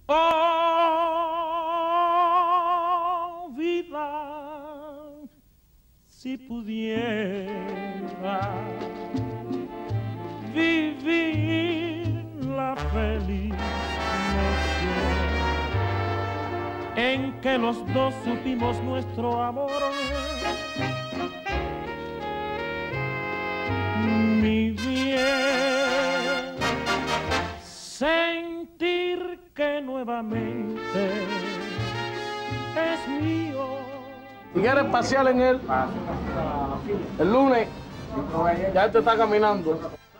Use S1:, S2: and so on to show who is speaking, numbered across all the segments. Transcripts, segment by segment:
S1: Oh, vida, si pudiera vivir la feliz noche en que los dos supimos nuestro amor. Mi bien, sentir que nuevamente es mío.
S2: Si quieres pasear en él, el lunes ya te está caminando.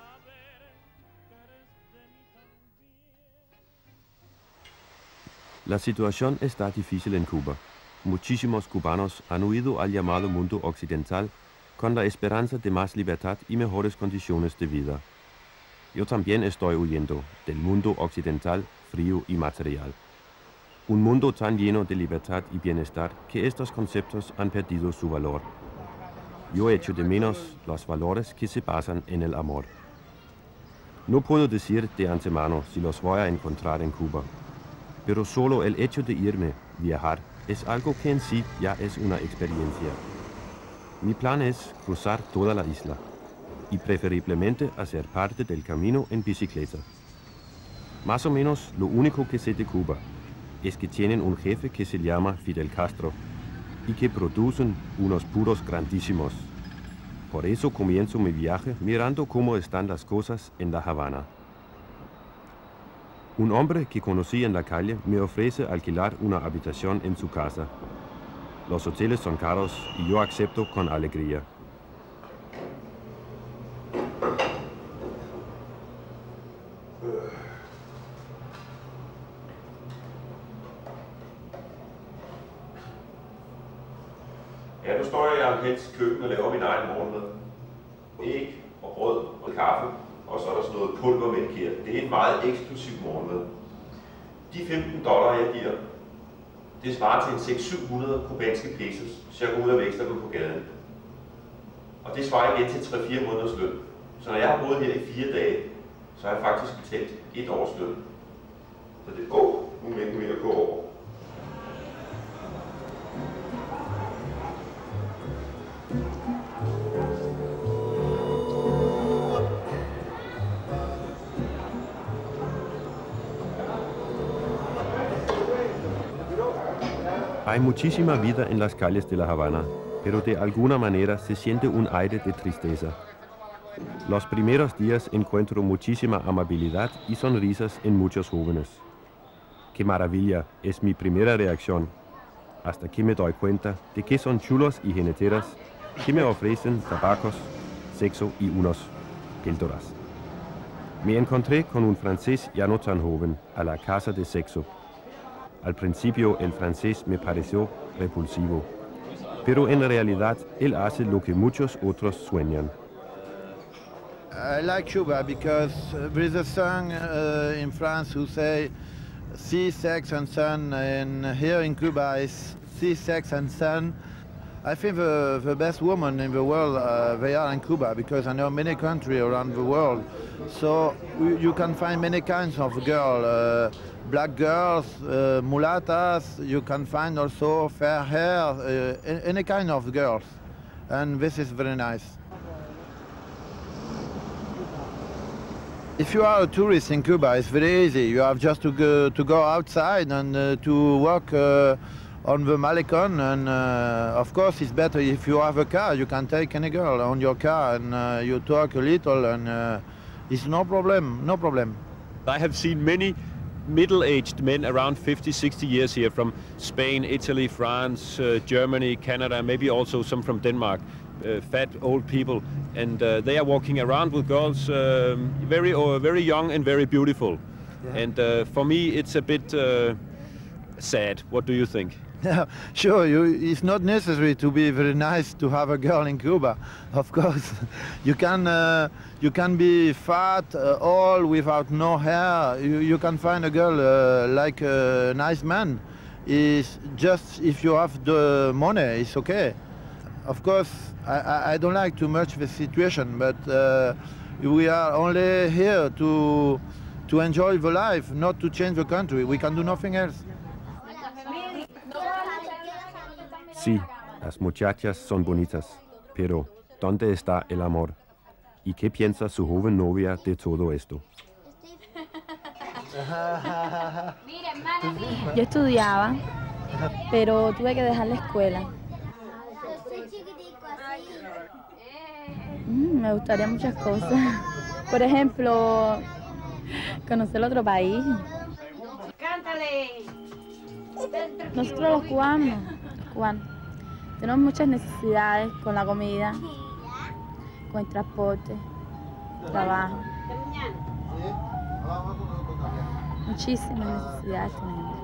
S3: La situación está difícil en Cuba. Muchísimos cubanos han huido al llamado mundo occidental con la esperanza de más libertad y mejores condiciones de vida. Yo también estoy huyendo del mundo occidental frío y material. Un mundo tan lleno de libertad y bienestar que estos conceptos han perdido su valor. Yo echo de menos los valores que se basan en el amor. No puedo decir de antemano si los voy a encontrar en Cuba, pero solo el hecho de irme, viajar, es algo que en sí ya es una experiencia. Mi plan es cruzar toda la isla y preferiblemente hacer parte del camino en bicicleta. Más o menos lo único que sé de Cuba es que tienen un jefe que se llama Fidel Castro y que producen unos puros grandísimos. Por eso comienzo mi viaje mirando cómo están las cosas en La Habana. Un hombre que conocí en la calle me ofrece alquilar una habitación en su casa. Los hoteles son caros y yo acepto con alegría.
S4: Ja, nu står jeg i Arnkels køkken og laver min egen morgenmad. Æg og brød og kaffe, og så er der sådan noget pulvermælk her. Det er en meget eksklusiv morgenmad. De $15, jeg giver, det svarer til en 600-700 kubanske pesos, så jeg går ud af vækster på gaden. Og det svarer igen til 3-4 måneders løn. Så når jeg har boet her i 4 dage, så har jeg faktisk betalt 1 års løn. Så det nu venter vi at gå over.
S3: Hay muchísima vida en las calles de La Habana, pero de alguna manera se siente un aire de tristeza. Los primeros días encuentro muchísima amabilidad y sonrisas en muchos jóvenes. ¡Qué maravilla! Es mi primera reacción, hasta que me doy cuenta de que son chulos y jineteras que me ofrecen tabacos, sexo y unos píldoras. Me encontré con un francés ya no tan joven a la casa de sexo. Al principio el francés me pareció repulsivo, pero en realidad él hace lo que muchos otros sueñan.
S5: I like Cuba because there is a song in France who say sea, sex and sun, and here in Cuba is sea, sex and sun. I think the best women in the world, they are in Cuba, because I know many countries around the world. So you can find many kinds of girls, black girls, mulatas, you can find also fair hair, any kind of girls. And this is very nice. If you are a tourist in Cuba, it's very easy. You have just to go outside and to walk on the Malecon, and of course it's better if you have a car. You can take any girl on your car and you talk a little, and it's no problem, no problem.
S6: I have seen many middle-aged men around 50, 60 years here from Spain, Italy, France, Germany, Canada, maybe also some from Denmark, fat old people, and they are walking around with girls very young and very beautiful. Yeah. And for me it's a bit sad. What do you think?
S5: Yeah, sure. It's not necessary to be very nice to have a girl in Cuba. Of course, you can be fat, old, without no hair. You can find a girl like a nice man. It's just if you have the money, it's okay. Of course, I don't like too much the situation, but we are only here to to enjoy the life, not to change the country. We can do nothing else.
S3: Sí, las muchachas son bonitas, pero ¿dónde está el amor? ¿Y qué piensa su joven novia de todo esto?
S7: Yo estudiaba, pero tuve que dejar la escuela. Me gustaría muchas cosas. Por ejemplo, conocer otro país. Nosotros los cubanos, tenemos muchas necesidades con la comida, con el transporte, trabajo. Muchísimas necesidades tenemos.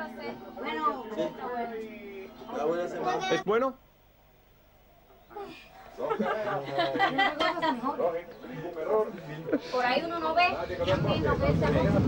S6: ¿Es bueno?
S8: Por ahí uno no ve, y aquí no ve esa cosa.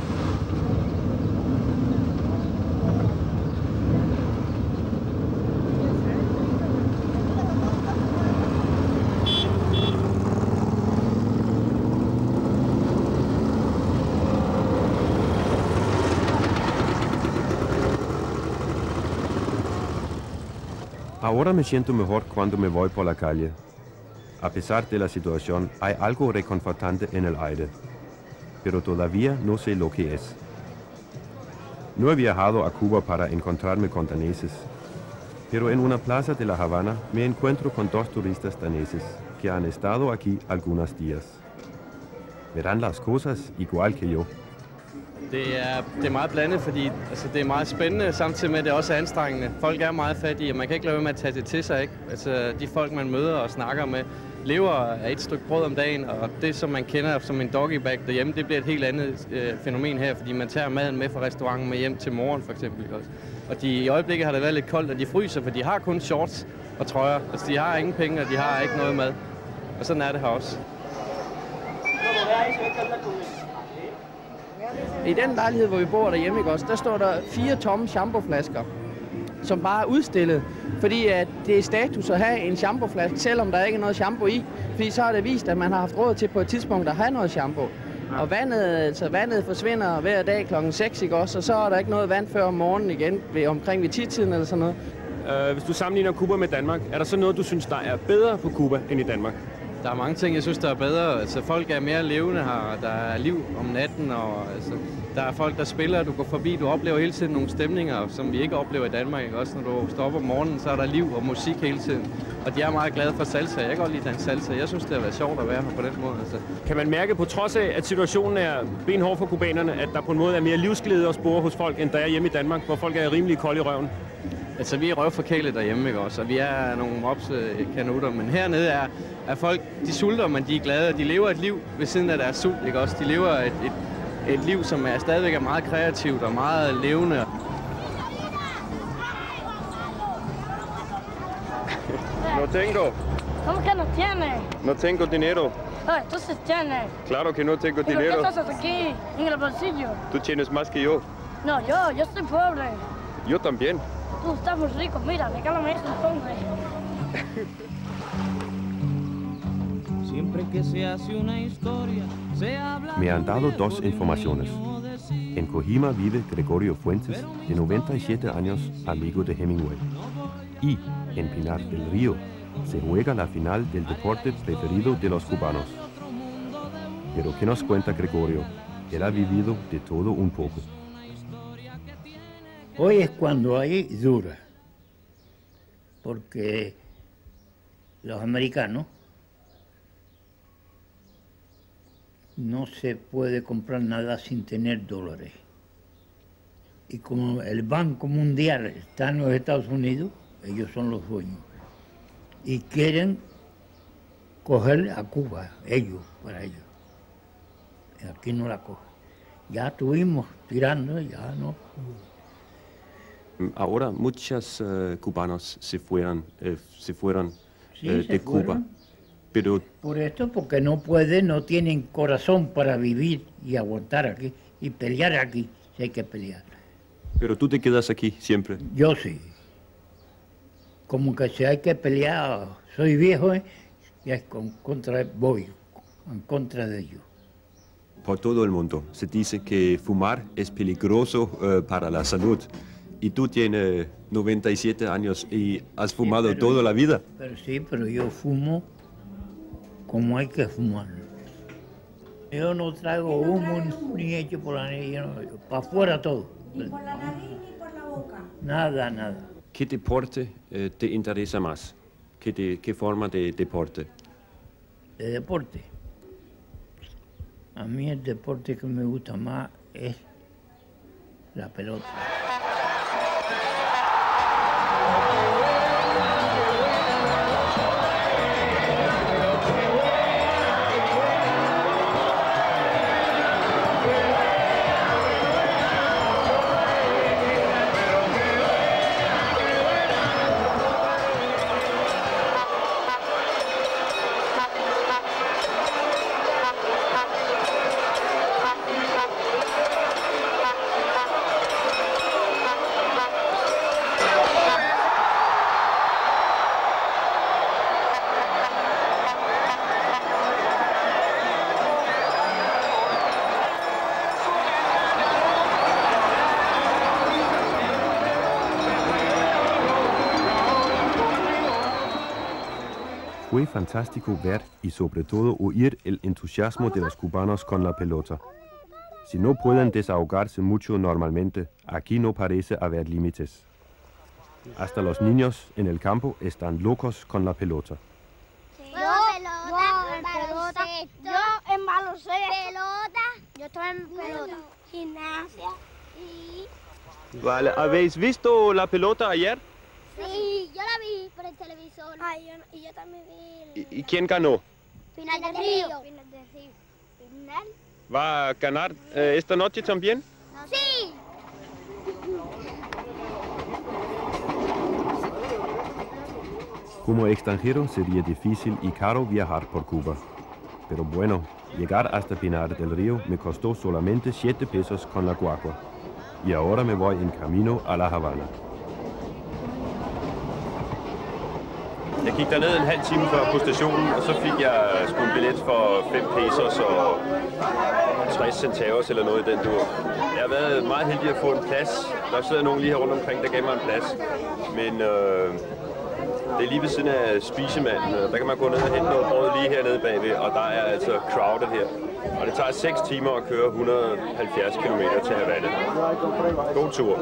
S3: Ahora me siento mejor cuando me voy por la calle. A pesar de la situación, hay algo reconfortante en el aire, pero todavía no sé lo que es. No he viajado a Cuba para encontrarme con daneses, pero en una plaza de La Habana me encuentro con 2 turistas daneses que han estado aquí algunos días. Verán las cosas igual que yo.
S9: Det er meget blandet, fordi altså, det er meget spændende, samtidig med, at det også er anstrengende. Folk er meget fattige, og man kan ikke lade være med at tage det til sig, ikke? Altså, de folk, man møder og snakker med, lever af et stykke brød om dagen, og det, som man kender som en doggybag derhjemme, det bliver et helt andet fænomen her, fordi man tager maden med fra restauranten med hjem til moren, for eksempel. Også. Og i øjeblikket har det været lidt koldt, og de fryser, for de har kun shorts og trøjer. Altså, de har ingen penge, og de har ikke noget mad. Og sådan er det her også. I den lejlighed, hvor vi bor derhjemme, ikke også, der står der 4 tomme shampooflasker, som bare er udstillet, fordi at det er status at have en shampooflaske, selvom der ikke er noget shampoo i, fordi så har det vist, at man har haft råd til på et tidspunkt at have noget shampoo. Og vandet forsvinder hver dag klokken 6, ikke også, og så er der ikke noget vand før om morgenen igen, omkring ved 10-tiden eller sådan noget.
S6: Hvis du sammenligner Cuba med Danmark, er der så noget, du synes, der er bedre på Cuba end i Danmark?
S9: Der er mange ting, jeg synes, der er bedre. Altså, folk er mere levende her. Der er liv om natten, og altså, der er folk, der spiller. Du går forbi, du oplever hele tiden nogle stemninger, som vi ikke oplever i Danmark. Ikke? Også når du står op om morgenen, så er der liv og musik hele tiden. Og de er meget glade for salsa. Jeg kan godt lide den salsa. Jeg synes, det har været sjovt at være her på den måde. Altså.
S6: Kan man mærke, på trods af, at situationen er benhård for kubanerne, at der på en måde er mere livsglæde og spore hos folk, end der er hjemme i Danmark, hvor folk er rimelig kolde i røven?
S9: Altså, vi er røvforkælet derhjemme, ikke også? Og vi er nogle mopskanutter, men hernede er folk, de sulter, men de er glade. De lever et liv ved siden af deres sult, ikke også? De lever et liv, som stadigvæk er meget kreativt og meget levende.
S6: No tengo.
S10: ¿Cómo que no tiene?
S6: No tengo dinero.
S10: Ah, entonces tiene.
S6: Claro que no tengo dinero.
S10: ¿Pero qué haces aquí, en el bolsillo?
S6: Tú tienes más que yo.
S10: No, yo soy pobre.
S6: Yo también.
S10: Tú estás muy rico, mira, regálame eso entonces.
S3: Me han dado 2 informaciones. En Cojima vive Gregorio Fuentes, de 97 años, amigo de Hemingway. Y en Pinar del Río se juega la final del deporte preferido de los cubanos. Pero ¿qué nos cuenta Gregorio? Él ha vivido de todo un poco.
S11: Hoy es cuando hay dura, porque los americanos no se puede comprar nada sin tener dólares. Y como el Banco Mundial está en los Estados Unidos, ellos son los dueños, y quieren coger a Cuba, ellos, para ellos. Y aquí no la cogen. Ya estuvimos tirando, ya no.
S3: Ahora muchos cubanos se fueron
S11: Sí,
S3: de Cuba. Pero
S11: por esto, porque no pueden, no tienen corazón para vivir y aguantar aquí y pelear aquí, si hay que pelear.
S3: Pero tú te quedas aquí siempre.
S11: Yo sí. Como que si hay que pelear, soy viejo, y es voy en contra de ellos.
S3: Por todo el mundo se dice que fumar es peligroso para la salud. Y tú tienes 97 años y has fumado toda la vida.
S11: Pero yo fumo como hay que fumar. Yo no traigo humo ni hecho por la nariz, para afuera todo.
S12: ¿Ni por la nariz ni por la boca?
S11: Nada, nada.
S3: ¿Qué deporte te interesa más? ¿Qué forma de deporte?
S11: De deporte. A mí el deporte que me gusta más es la pelota.
S3: Fue fantástico ver y sobre todo oír el entusiasmo de los cubanos con la pelota. Si no pueden desahogarse mucho normalmente, aquí no parece haber límites. Hasta los niños en el campo están locos con la pelota.
S10: Yo en baloncesto. Yo estoy en pelota. Gimnasia y...
S6: Vale, ¿habéis visto la pelota ayer?
S10: Sí, yo la vi por el televisor. Y yo también vi
S6: ¿Y quién ganó?
S10: Final de Río. Final.
S6: ¿Va a ganar esta noche también?
S10: Sí.
S3: Como extranjero sería difícil y caro viajar por Cuba. Pero bueno, llegar hasta Pinar del Río me costó solamente 7 pesos con la guagua. Y ahora me voy en camino a La Habana.
S6: Jeg gik derned en halv time før på stationen, og så fik jeg sgu en billet for 5 pesos og 60 centavos eller noget i den dur. Jeg har været meget heldig at få en plads. Der sidder nogen lige her rundt omkring, der gav mig en plads. Men det er lige ved siden af spisemanden. Der kan man gå ned og hente noget brød lige hernede bagved, og der er altså crowded her. Og det tager 6 timer at køre 170 km til Havana. God tur.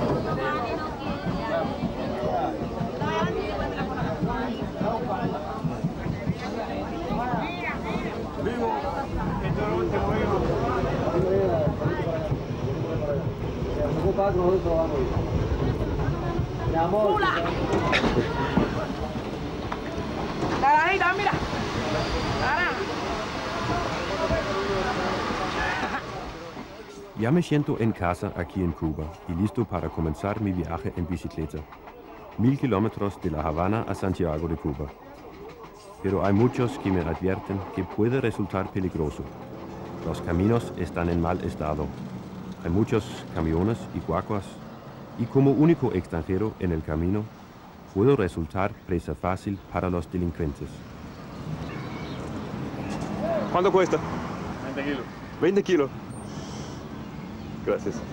S12: Naranjita, mira.
S3: Ya me siento en casa aquí en Cuba y listo para comenzar mi viaje en bicicleta. 1000 kilómetros de La Habana a Santiago de Cuba. Pero hay muchos que me advierten que puede resultar peligroso. Los caminos están en mal estado. Hay muchos camiones y guaguas. Y como único extranjero en el camino, puedo resultar presa fácil para los delincuentes.
S6: ¿Cuánto cuesta?
S2: 20 kilos.
S6: 20 kilos. Gracias.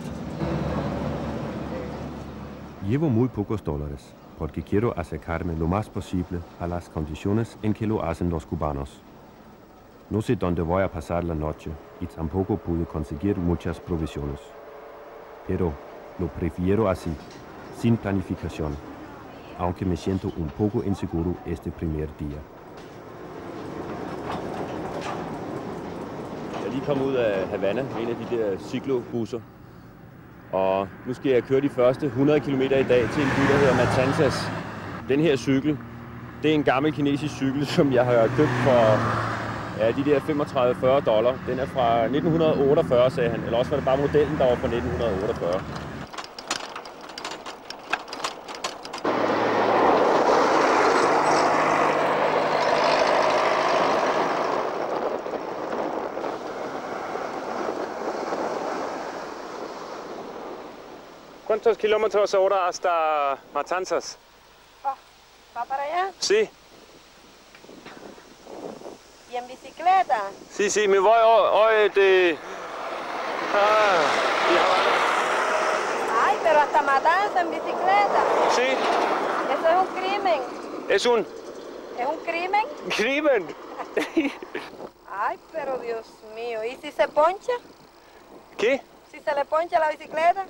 S3: Llevo muy pocos dólares, porque quiero acercarme lo más posible a las condiciones en que lo hacen los cubanos. No sé dónde voy a pasar la noche y tampoco pude conseguir muchas provisiones. Pero lo prefiero así, sin planificación, aunque me siento un poco inseguro este primer día.
S6: Jeg er lige kommet ud af Havana, en af de der cyklobusser. Og nu skal jeg køre de første 100 km i dag til en by, der hedder Matanzas. Den her cykel, det er en gammel kinesisk cykel, som jeg har købt for de der $35-40. Den er fra 1948, sagde han. Eller også var det bare modellen, der var fra 1948. ¿Cuántos kilómetros ahora hasta Matanzas?
S12: ¿Va para allá?
S6: Sí.
S12: ¿Y
S13: en bicicleta?
S6: Sí, sí, me voy hoy de...
S13: Ay, pero hasta matanza en bicicleta.
S6: Sí.
S13: Eso es un crimen.
S6: ¿Es un
S13: crimen?
S6: crimen?
S13: Ay, pero Dios mío. ¿Y si se poncha?
S6: ¿Qué?
S13: ¿Si se le poncha la bicicleta?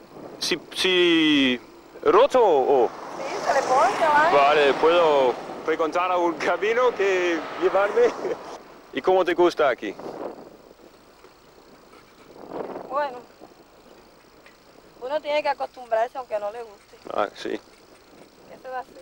S6: Si roto o...
S13: Sí, se le poncha, ¿vale?
S6: Vale, puedo preguntar a un camino que llevarme. ¿Y cómo te gusta aquí?
S13: Bueno, uno tiene que acostumbrarse aunque no le guste.
S6: Ah, sí.
S13: ¿Qué se va a hacer?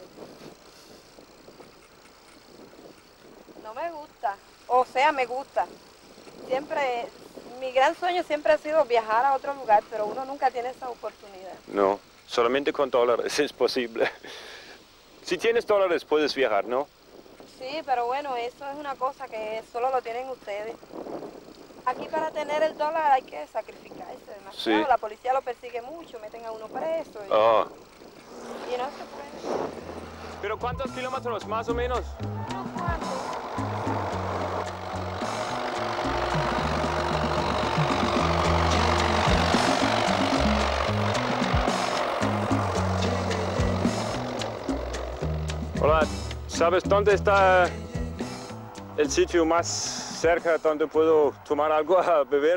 S13: No me gusta, o sea, me gusta. Siempre, mi gran sueño siempre ha sido viajar a otro lugar, pero uno nunca tiene esa oportunidad.
S6: No, solamente con dólares es posible. Si tienes dólares puedes viajar, ¿no?
S13: Sí, pero bueno, eso es una cosa que solo lo tienen ustedes. Aquí para tener el dólar hay que sacrificarse demasiado.
S6: Sí.
S13: La policía lo persigue mucho, meten a uno preso. Y no se puede.
S6: ¿Pero cuántos kilómetros más o menos?
S13: Unos cuantos.
S6: Hola, ¿sabes dónde está el sitio más cerca donde puedo tomar algo a beber?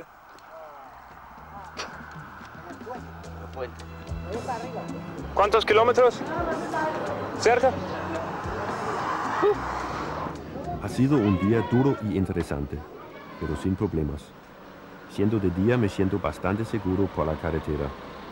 S6: ¿Cuántos kilómetros? ¿Cerca?
S3: Ha sido un día duro y interesante, pero sin problemas. Siendo de día me siento bastante seguro por la carretera.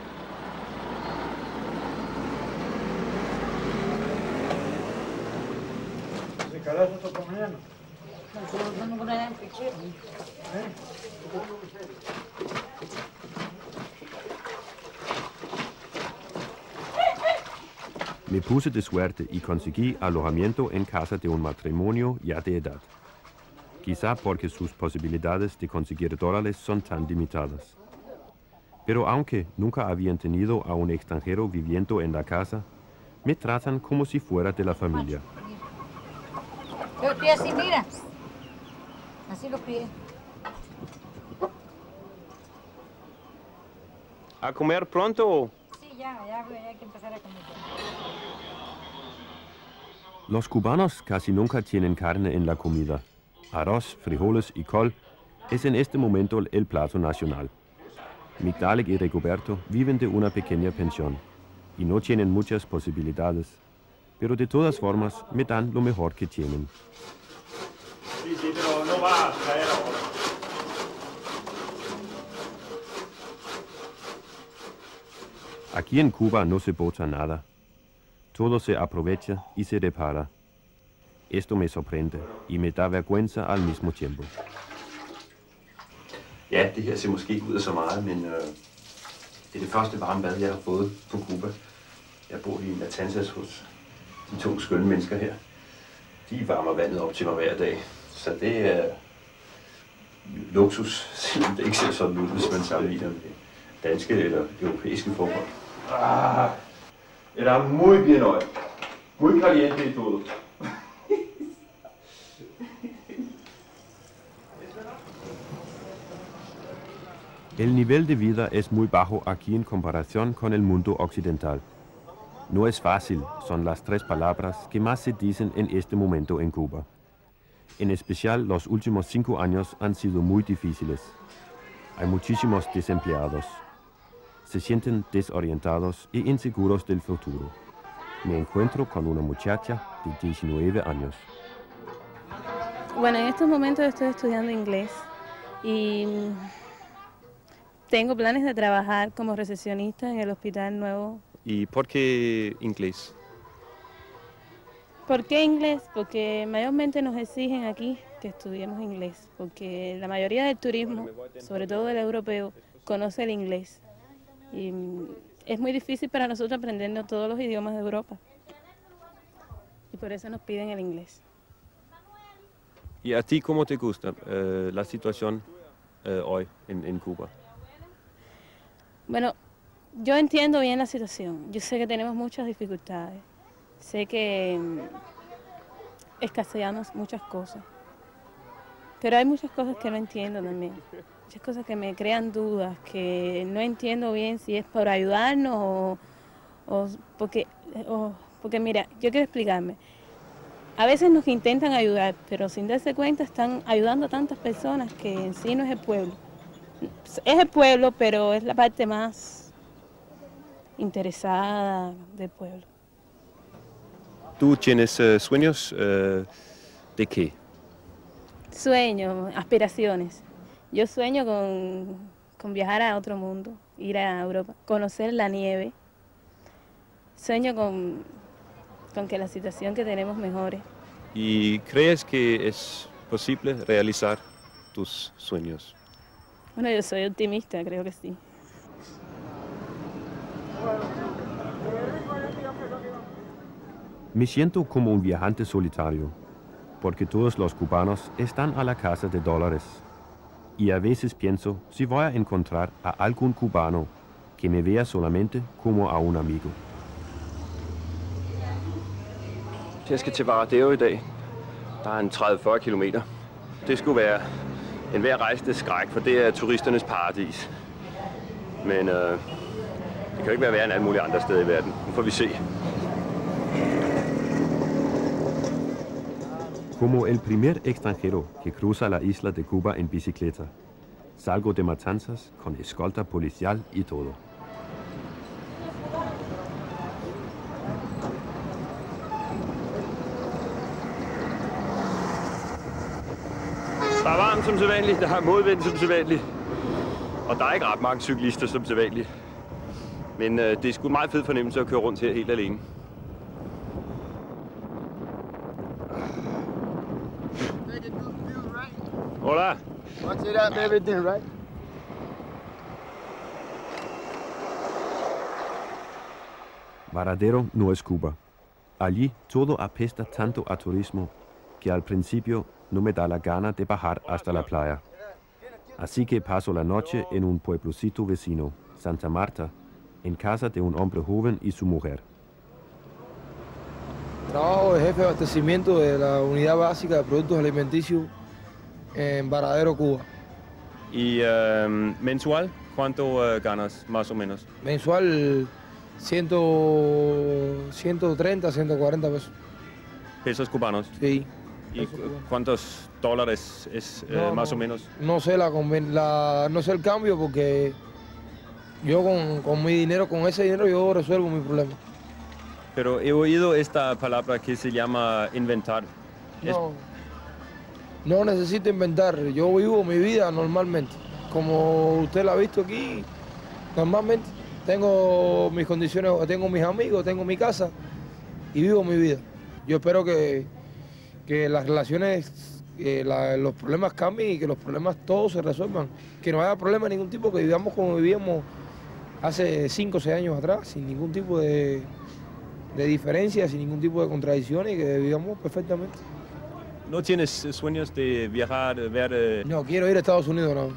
S3: Me puse de suerte y conseguí alojamiento en casa de un matrimonio ya de edad. Quizá porque sus posibilidades de conseguir dólares son tan limitadas. Pero aunque nunca habían tenido a un extranjero viviendo en la casa, me tratan como si fuera de la familia.
S14: Yo estoy así, mira. Así lo crié.
S6: ¿A comer pronto?
S14: Sí, ya hay que empezar a comer.
S3: Los cubanos casi nunca tienen carne en la comida. Arroz, frijoles y col es en este momento el plato nacional. Migdalek y Rigoberto viven de una pequeña pensión y no tienen muchas posibilidades, pero de todas formas me dan lo mejor que tienen.
S4: Sí, pero no va a caer ahora.
S3: Aquí en Cuba no se bota nada. Todo se aprovecha y se repara. Esto me sorprende y me da vergüenza al mismo tiempo.
S4: Ja, det her ser måske ikke ud af så meget, men det er det første varme bad, jeg har fået på Cuba. Jeg bor i Matanzas hos de to skønne mennesker her. De varmer vandet op til mig hver dag, så det er luksus, selvom det ikke ser sådan ud, hvis man sammenligner med danske eller europæiske forhold. Era muy bien hoy. Muy caliente y todo.
S3: El nivel de vida es muy bajo aquí en comparación con el mundo occidental. No es fácil, son las tres palabras que más se dicen en este momento en Cuba. En especial, los últimos 5 años han sido muy difíciles. Hay muchísimos desempleados. Se sienten desorientados e inseguros del futuro. Me encuentro con una muchacha de 19 años.
S7: Bueno, en estos momentos estoy estudiando inglés y tengo planes de trabajar como recepcionista en el Hospital Nuevo.
S6: ¿Y por qué inglés?
S7: ¿Por qué inglés? Porque mayormente nos exigen aquí que estudiemos inglés, porque la mayoría del turismo, sobre todo el europeo, conoce el inglés. Y es muy difícil para nosotros aprendernos todos los idiomas de Europa. Y por eso nos piden el inglés.
S6: ¿Y a ti cómo te gusta la situación hoy en Cuba?
S7: Bueno, yo entiendo bien la situación. Yo sé que tenemos muchas dificultades. Sé que escaseamos muchas cosas. Pero hay muchas cosas que no entiendo también. Muchas cosas que me crean dudas, que no entiendo bien si es por ayudarnos porque mira, yo quiero explicarme. A veces nos intentan ayudar, pero sin darse cuenta están ayudando a tantas personas que en sí no es el pueblo. Es el pueblo, pero es la parte más interesada del pueblo.
S6: ¿Tú tienes sueños de qué?
S7: Sueños, aspiraciones. Yo sueño con viajar a otro mundo, ir a Europa, conocer la nieve. Sueño con que la situación que tenemos mejore.
S6: ¿Y crees que es posible realizar tus sueños?
S7: Bueno, yo soy optimista, creo que sí.
S3: Me siento como un viajante solitario, porque todos los cubanos están a la casa de dólares. Y a veces pienso si voy a encontrar a algún cubano que me vea solamente como a un amigo.
S6: Jeg skal til Varadero i dag. Der er en 30-40 kilometer. Det skulle være en hver rejsende skræk, for det er turisternes paradis. Men det kan jo ikke være værre end alle mulige andre steder i verden. Nu får vi se.
S3: Como el primer extranjero que cruza la isla de Cuba en bicicleta, salgo de Matanzas con escolta policial y todo.
S6: Der er varmt som sædvanligt, der er modvind som sædvanligt. Og der er ikke ret mange cyklister som sædvanligt. Men det er sgu en meget fed fornemmelse at køre rundt her helt alene. Hola.
S2: Watch it out and everything, right?
S3: Varadero no es Cuba. Allí todo apesta tanto a turismo que al principio no me da la gana de bajar hasta la playa. Así que paso la noche en un pueblocito vecino, Santa Marta, en casa de un hombre joven y su mujer.
S2: Trabajo de jefe de abastecimiento de la Unidad Básica de Productos Alimenticios en Varadero, Cuba.
S6: ¿Y mensual cuánto ganas más o menos?
S2: Mensual 130, 140 pesos.
S6: ¿Pesos cubanos?
S2: Sí.
S6: ¿Y cuántos dólares es más o menos?
S2: No sé no sé el cambio porque yo con mi dinero, con ese dinero yo resuelvo mi problema.
S6: Pero he oído esta palabra que se llama inventar.
S2: No necesito inventar, yo vivo mi vida normalmente. Como usted la ha visto aquí, normalmente. Tengo mis condiciones, tengo mis amigos, tengo mi casa y vivo mi vida. Yo espero que las relaciones, los problemas cambien y que los problemas todos se resuelvan. Que no haya problema de ningún tipo, que vivamos como vivíamos hace 5 o 6 años atrás, sin ningún tipo de diferencia, sin ningún tipo de contradicciones y que vivamos perfectamente.
S6: ¿No tienes sueños de viajar, ver...?
S2: No, quiero ir a Estados Unidos ahora.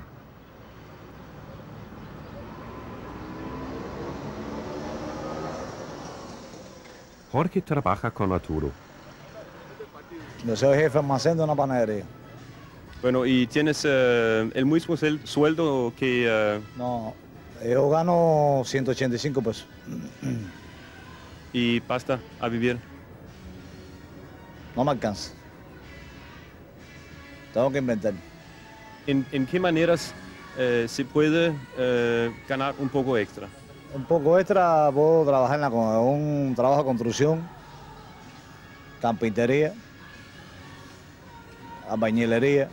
S3: Jorge trabaja con Arturo.
S15: Yo soy jefe de almacén de una panadería.
S6: Bueno, ¿y tienes el mismo sueldo que...?
S15: No, yo gano 185 pesos.
S6: ¿Y basta a vivir?
S15: No me alcanza. Tengo que inventar.
S6: ¿En qué maneras se puede ganar un poco extra?
S15: Un poco extra puedo trabajar en un trabajo de construcción, carpintería, albañilería.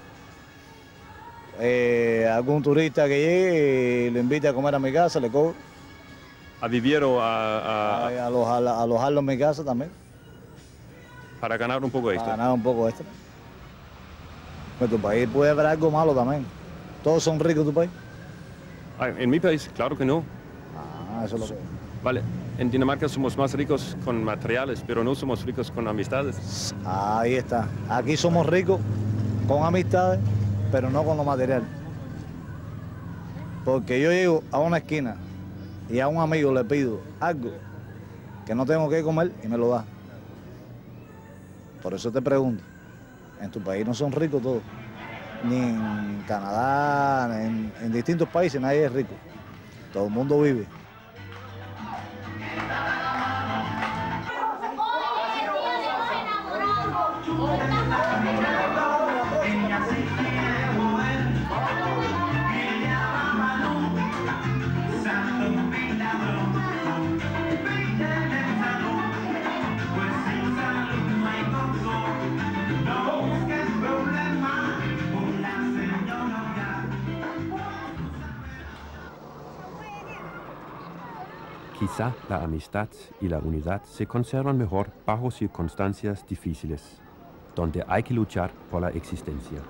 S15: Algún turista que llegue y lo invite a comer a mi casa, le cobro.
S6: ¿A vivir o
S15: alojarlo en mi casa también?
S6: Para ganar un poco extra.
S15: Para ganar un poco extra. En tu país puede haber algo malo también. ¿Todos son ricos en tu país?
S6: En mi país, claro que no.
S15: Eso es lo que...
S6: Vale, en Dinamarca somos más ricos con materiales, pero no somos ricos con amistades.
S15: Ahí está. Aquí somos ricos con amistades, pero no con lo material. Porque yo llego a una esquina y a un amigo le pido algo que no tengo que comer y me lo da. Por eso te pregunto, En tu país no son ricos todos. Ni en Canadá, en distintos países nadie es rico. Todo el mundo vive.
S3: Quizá la amistad y la unidad se conservan mejor bajo circunstancias difíciles, donde hay que luchar por la existencia.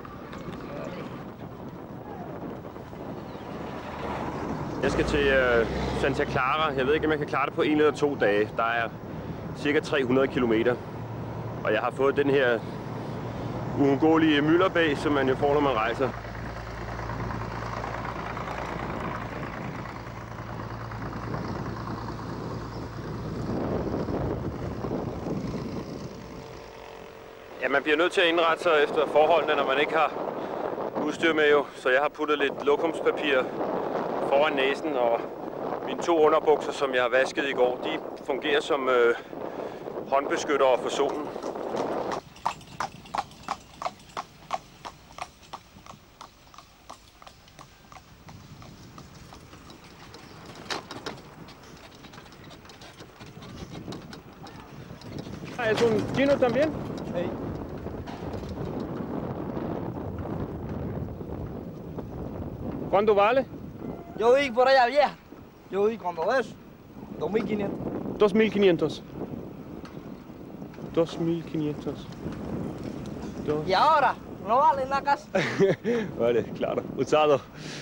S6: Jeg skal til Santa Clara. Jeg ved ikke, om jeg kan klare det på 1 eller 2 dage. Der er cirka 300 kilometer. Og jeg har fået den her uundgåelige mylderbæg, som man jo får, når man rejser. Ja, man bliver nødt til at indrette sig efter forholdene, når man ikke har udstyr med jo. Så jeg har puttet lidt lokumspapir foran næsen, og mine 2 underbukser, som jeg har vasket i går, de fungerer som håndbeskyttere for solen. ¿Es un chino también? Sí. ¿Cuánto vale?
S16: Yo vi por allá vieja. Yo vi cuando eso. 2.500.
S6: 2.500. 2.500.
S16: Y ahora no vale en la casa.
S6: Vale, claro. Usado.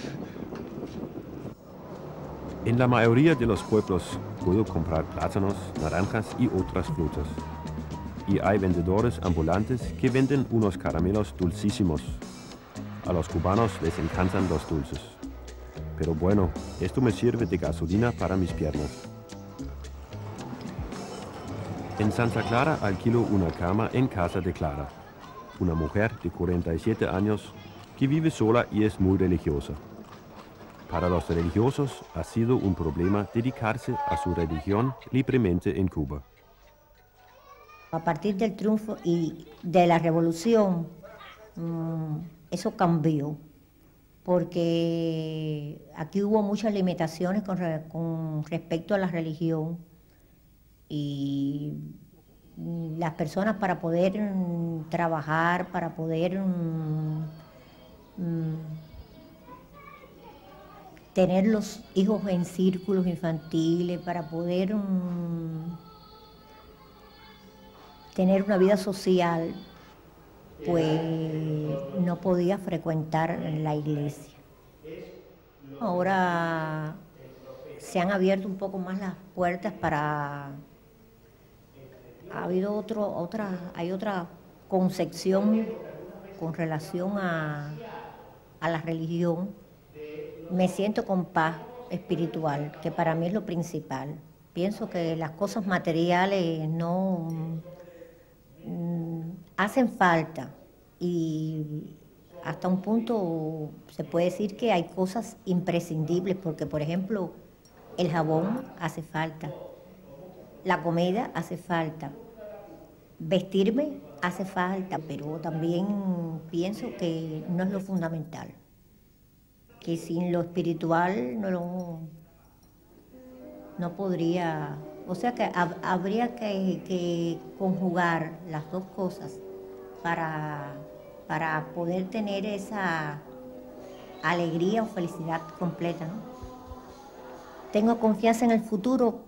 S3: En la mayoría de los pueblos puedo comprar plátanos, naranjas y otras frutas. Y hay vendedores ambulantes que venden unos caramelos dulcísimos. A los cubanos les encantan los dulces. Pero bueno, esto me sirve de gasolina para mis piernas. En Santa Clara alquilo una cama en casa de Clara, una mujer de 47 años que vive sola y es muy religiosa. Para los religiosos ha sido un problema dedicarse a su religión libremente en Cuba.
S14: A partir del triunfo y de la revolución, eso cambió, porque aquí hubo muchas limitaciones con respecto a la religión y las personas para poder trabajar, para poder tener los hijos en círculos infantiles, para poder tener una vida social, pues no podía frecuentar la iglesia. Ahora se han abierto un poco más las puertas para... hay otra concepción con relación a la religión. Me siento con paz espiritual, que para mí es lo principal. Pienso que las cosas materiales no hacen falta y hasta un punto se puede decir que hay cosas imprescindibles, porque por ejemplo el jabón hace falta, la comida hace falta, vestirme hace falta, pero también pienso que no es lo fundamental, que sin lo espiritual no podría, o sea que habría que conjugar las dos cosas para poder tener esa alegría o felicidad completa, ¿no? Tengo confianza en el futuro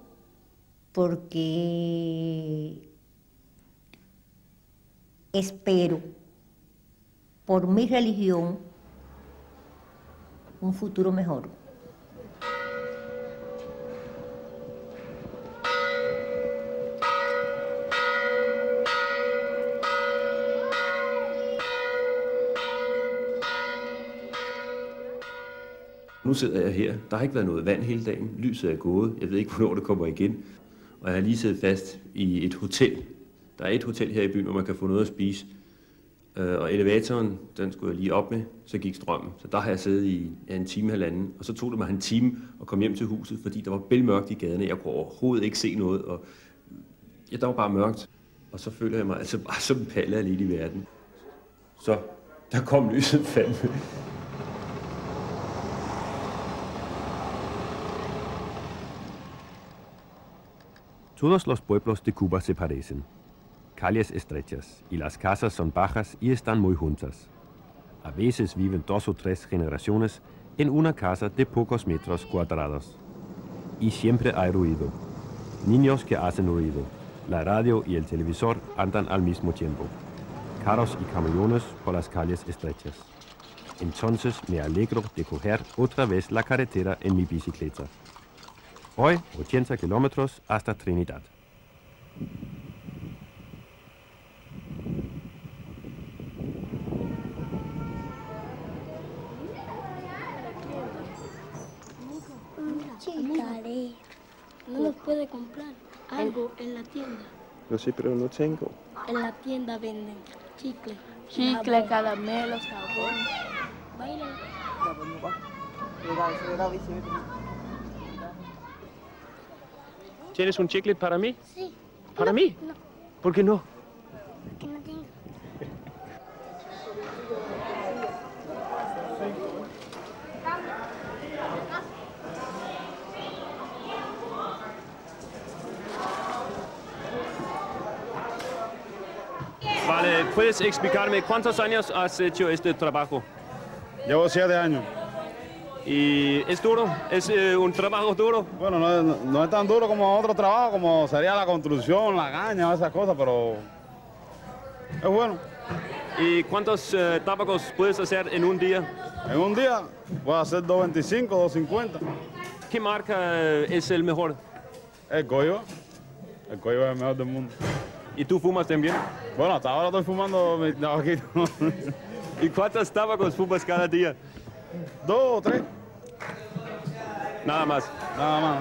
S14: porque espero por mi religión un futuro mejor.
S3: Nu sidder jeg her. Der har ikke været noget vand hele dagen. Lyset er gået. Jeg ved ikke, hvornår det kommer igen. Og jeg har lige siddet fast i et hotel. Der er et hotel her i byen, hvor man kan få noget at spise. Og elevatoren, den skulle jeg lige op med, så gik strømmen. Så der har jeg siddet i en time, halvanden, og så tog det mig en time at komme hjem til huset, fordi der var bælmørkt i gaderne. Jeg kunne overhovedet ikke se noget, og ja, der var bare mørkt. Og så følte jeg mig altså bare som en palle alene i verden. Så der kom lyset fandme. Todos los pueblos de Cuba se parecen. Calles estrechas y las casas son bajas y están muy juntas. A veces viven 2 o 3 generaciones en una casa de pocos metros cuadrados. Y siempre hay ruido. Niños que hacen ruido. La radio y el televisor andan al mismo tiempo. Carros y camiones por las calles estrechas. Entonces me alegro de coger otra vez la carretera en mi bicicleta. Hoy 80 kilómetros hasta Trinidad.
S10: Chicale, no nos puede comprar algo en la tienda.
S6: No sé, pero no tengo.
S10: En la tienda venden chicle.
S7: Chicle, caramelos, jabón.
S10: Baila.
S6: ¿Tienes un chicle para mí?
S10: Sí.
S6: ¿Para mí?
S10: No,
S6: ¿Por qué no?
S10: que no tengo.
S6: Vale, ¿puedes explicarme cuántos años has hecho este trabajo?
S17: Llevo 7 años.
S6: ¿Y es duro? ¿Es un trabajo duro?
S17: Bueno, no es tan duro como otro trabajo, como sería la construcción, la caña, esas cosas, pero es bueno.
S6: ¿Y cuántos tabacos puedes hacer en un día?
S17: En un día puedo hacer 2.25, 2.50.
S6: ¿Qué marca es el mejor?
S17: El Coiba. El Coiba es el mejor del mundo.
S6: ¿Y tú fumas también?
S17: Bueno, hasta ahora estoy fumando mi tabaquito.
S6: ¿Y cuántos tabacos fumas cada día?
S17: 2 o 3.
S6: Nada más.
S17: Nada más.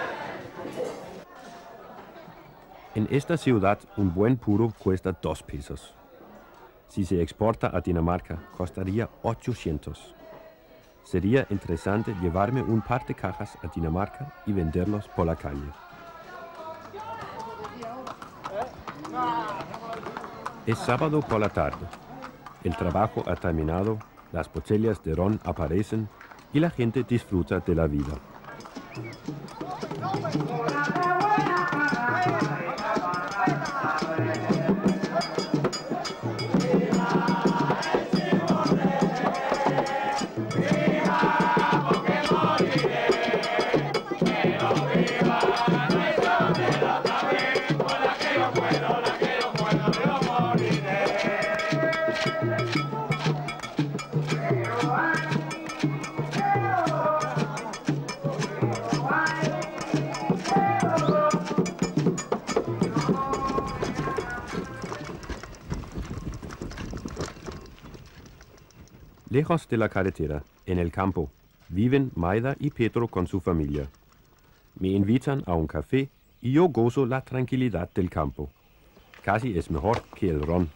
S3: En esta ciudad un buen puro cuesta 2 pesos. Si se exporta a Dinamarca, costaría 800. Sería interesante llevarme un par de cajas a Dinamarca y venderlos por la calle. Es sábado por la tarde. El trabajo ha terminado, las botellas de ron aparecen y la gente disfruta de la vida. Lejos de la carretera, en el campo, viven Maida y Pedro con su familia. Me invitan a un café y yo gozo la tranquilidad del campo. Casi es mejor que el ron.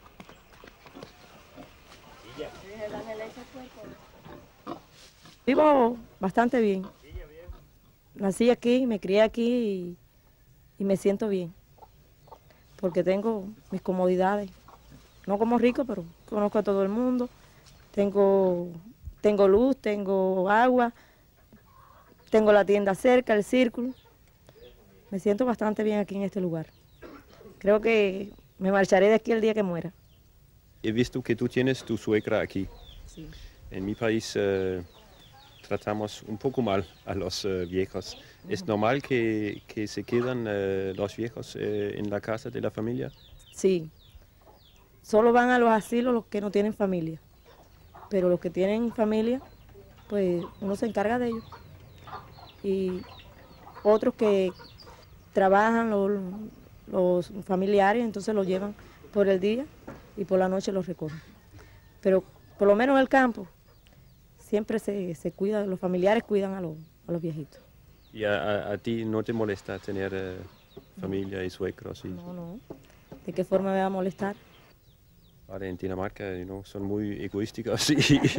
S18: Vivo bastante bien. Nací aquí, me crié aquí y me siento bien. Porque tengo mis comodidades. No como rico, pero conozco a todo el mundo. Tengo luz, tengo agua, tengo la tienda cerca, el círculo. Me siento bastante bien aquí en este lugar. Creo que me marcharé de aquí el día que muera.
S6: He visto que tú tienes tu suegra aquí.
S18: Sí.
S6: En mi país tratamos un poco mal a los viejos. ¿Es normal que se quedan los viejos en la casa de la familia?
S18: Sí. Solo van a los asilos los que no tienen familia. Pero los que tienen familia, pues uno se encarga de ellos. Y otros que trabajan, los familiares, entonces los llevan por el día y por la noche los recogen. Pero por lo menos en el campo, siempre se cuida, los familiares cuidan a los viejitos.
S6: ¿Y a ti no te molesta tener familia y suegros?
S18: No. ¿De qué forma me va a molestar?
S6: Ahora en Dinamarca, son muy egoísticos, sí.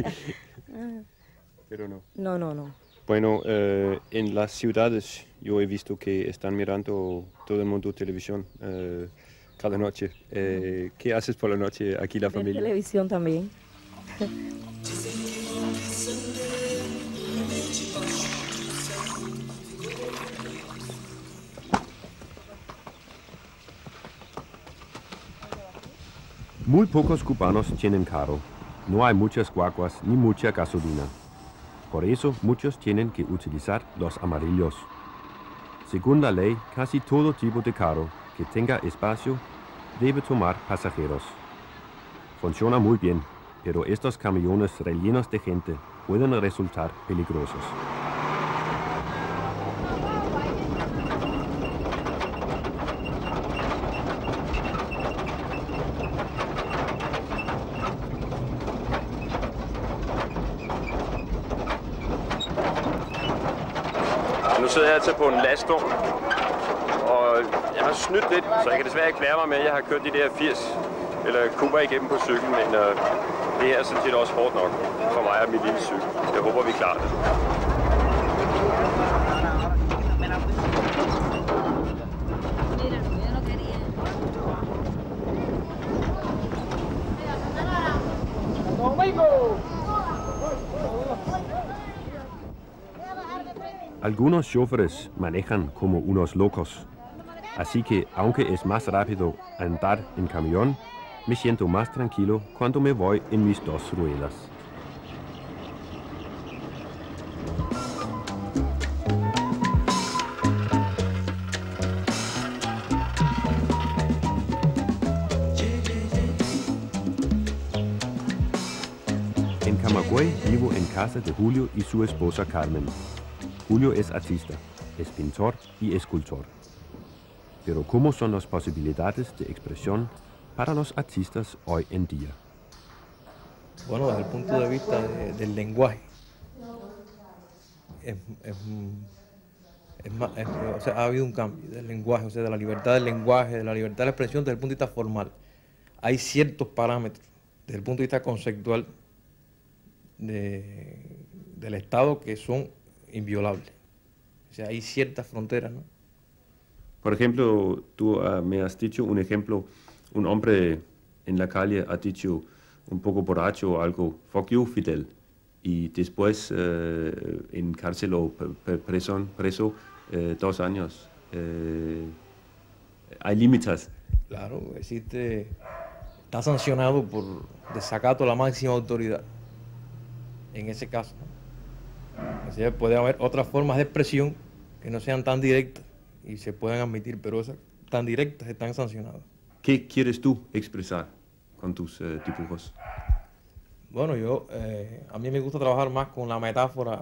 S6: Pero no.
S18: No.
S6: Bueno, en las ciudades yo he visto que están mirando todo el mundo televisión cada noche. ¿Qué haces por la noche aquí la familia?
S18: Televisión también.
S3: Muy pocos cubanos tienen carro. No hay muchas guaguas ni mucha gasolina. Por eso muchos tienen que utilizar los amarillos. Según la ley, casi todo tipo de carro que tenga espacio debe tomar pasajeros. Funciona muy bien, pero estos camiones rellenos de gente pueden resultar peligrosos.
S6: Nu sidder jeg altså på en lastvogn, og jeg har snydt lidt, så jeg kan desværre ikke klære mig med, at jeg har kørt de der 80 eller Cuba igennem på cykel, men det her er sådan set også hårdt nok for mig og min lille cykel. Jeg håber, vi klarer det.
S3: Algunos choferes manejan como unos locos, así que aunque es más rápido andar en camión, me siento más tranquilo cuando me voy en mis dos ruedas. En Camagüey vivo en casa de Julio y su esposa Carmen. Julio es artista, es pintor y escultor. Pero ¿cómo son las posibilidades de expresión para los artistas hoy en día?
S19: Bueno, desde el punto de vista del lenguaje, o sea, ha habido un cambio del lenguaje, o sea, de la libertad del lenguaje, de la libertad de la expresión desde el punto de vista formal. Hay ciertos parámetros desde el punto de vista conceptual del Estado que son inviolables. O sea, hay ciertas fronteras, ¿no?
S6: Por ejemplo, tú me has dicho un ejemplo, un hombre en la calle ha dicho un poco borracho o algo, fuck you, Fidel, y después en cárcel o preso 2 años. Hay límites.
S19: Claro, está sancionado por desacato a la máxima autoridad, en ese caso, ¿no? O sea, puede haber otras formas de expresión que no sean tan directas y se pueden admitir, pero esas tan directas están sancionadas.
S6: ¿Qué quieres tú expresar con tus dibujos?
S19: Bueno, a mí me gusta trabajar más con la metáfora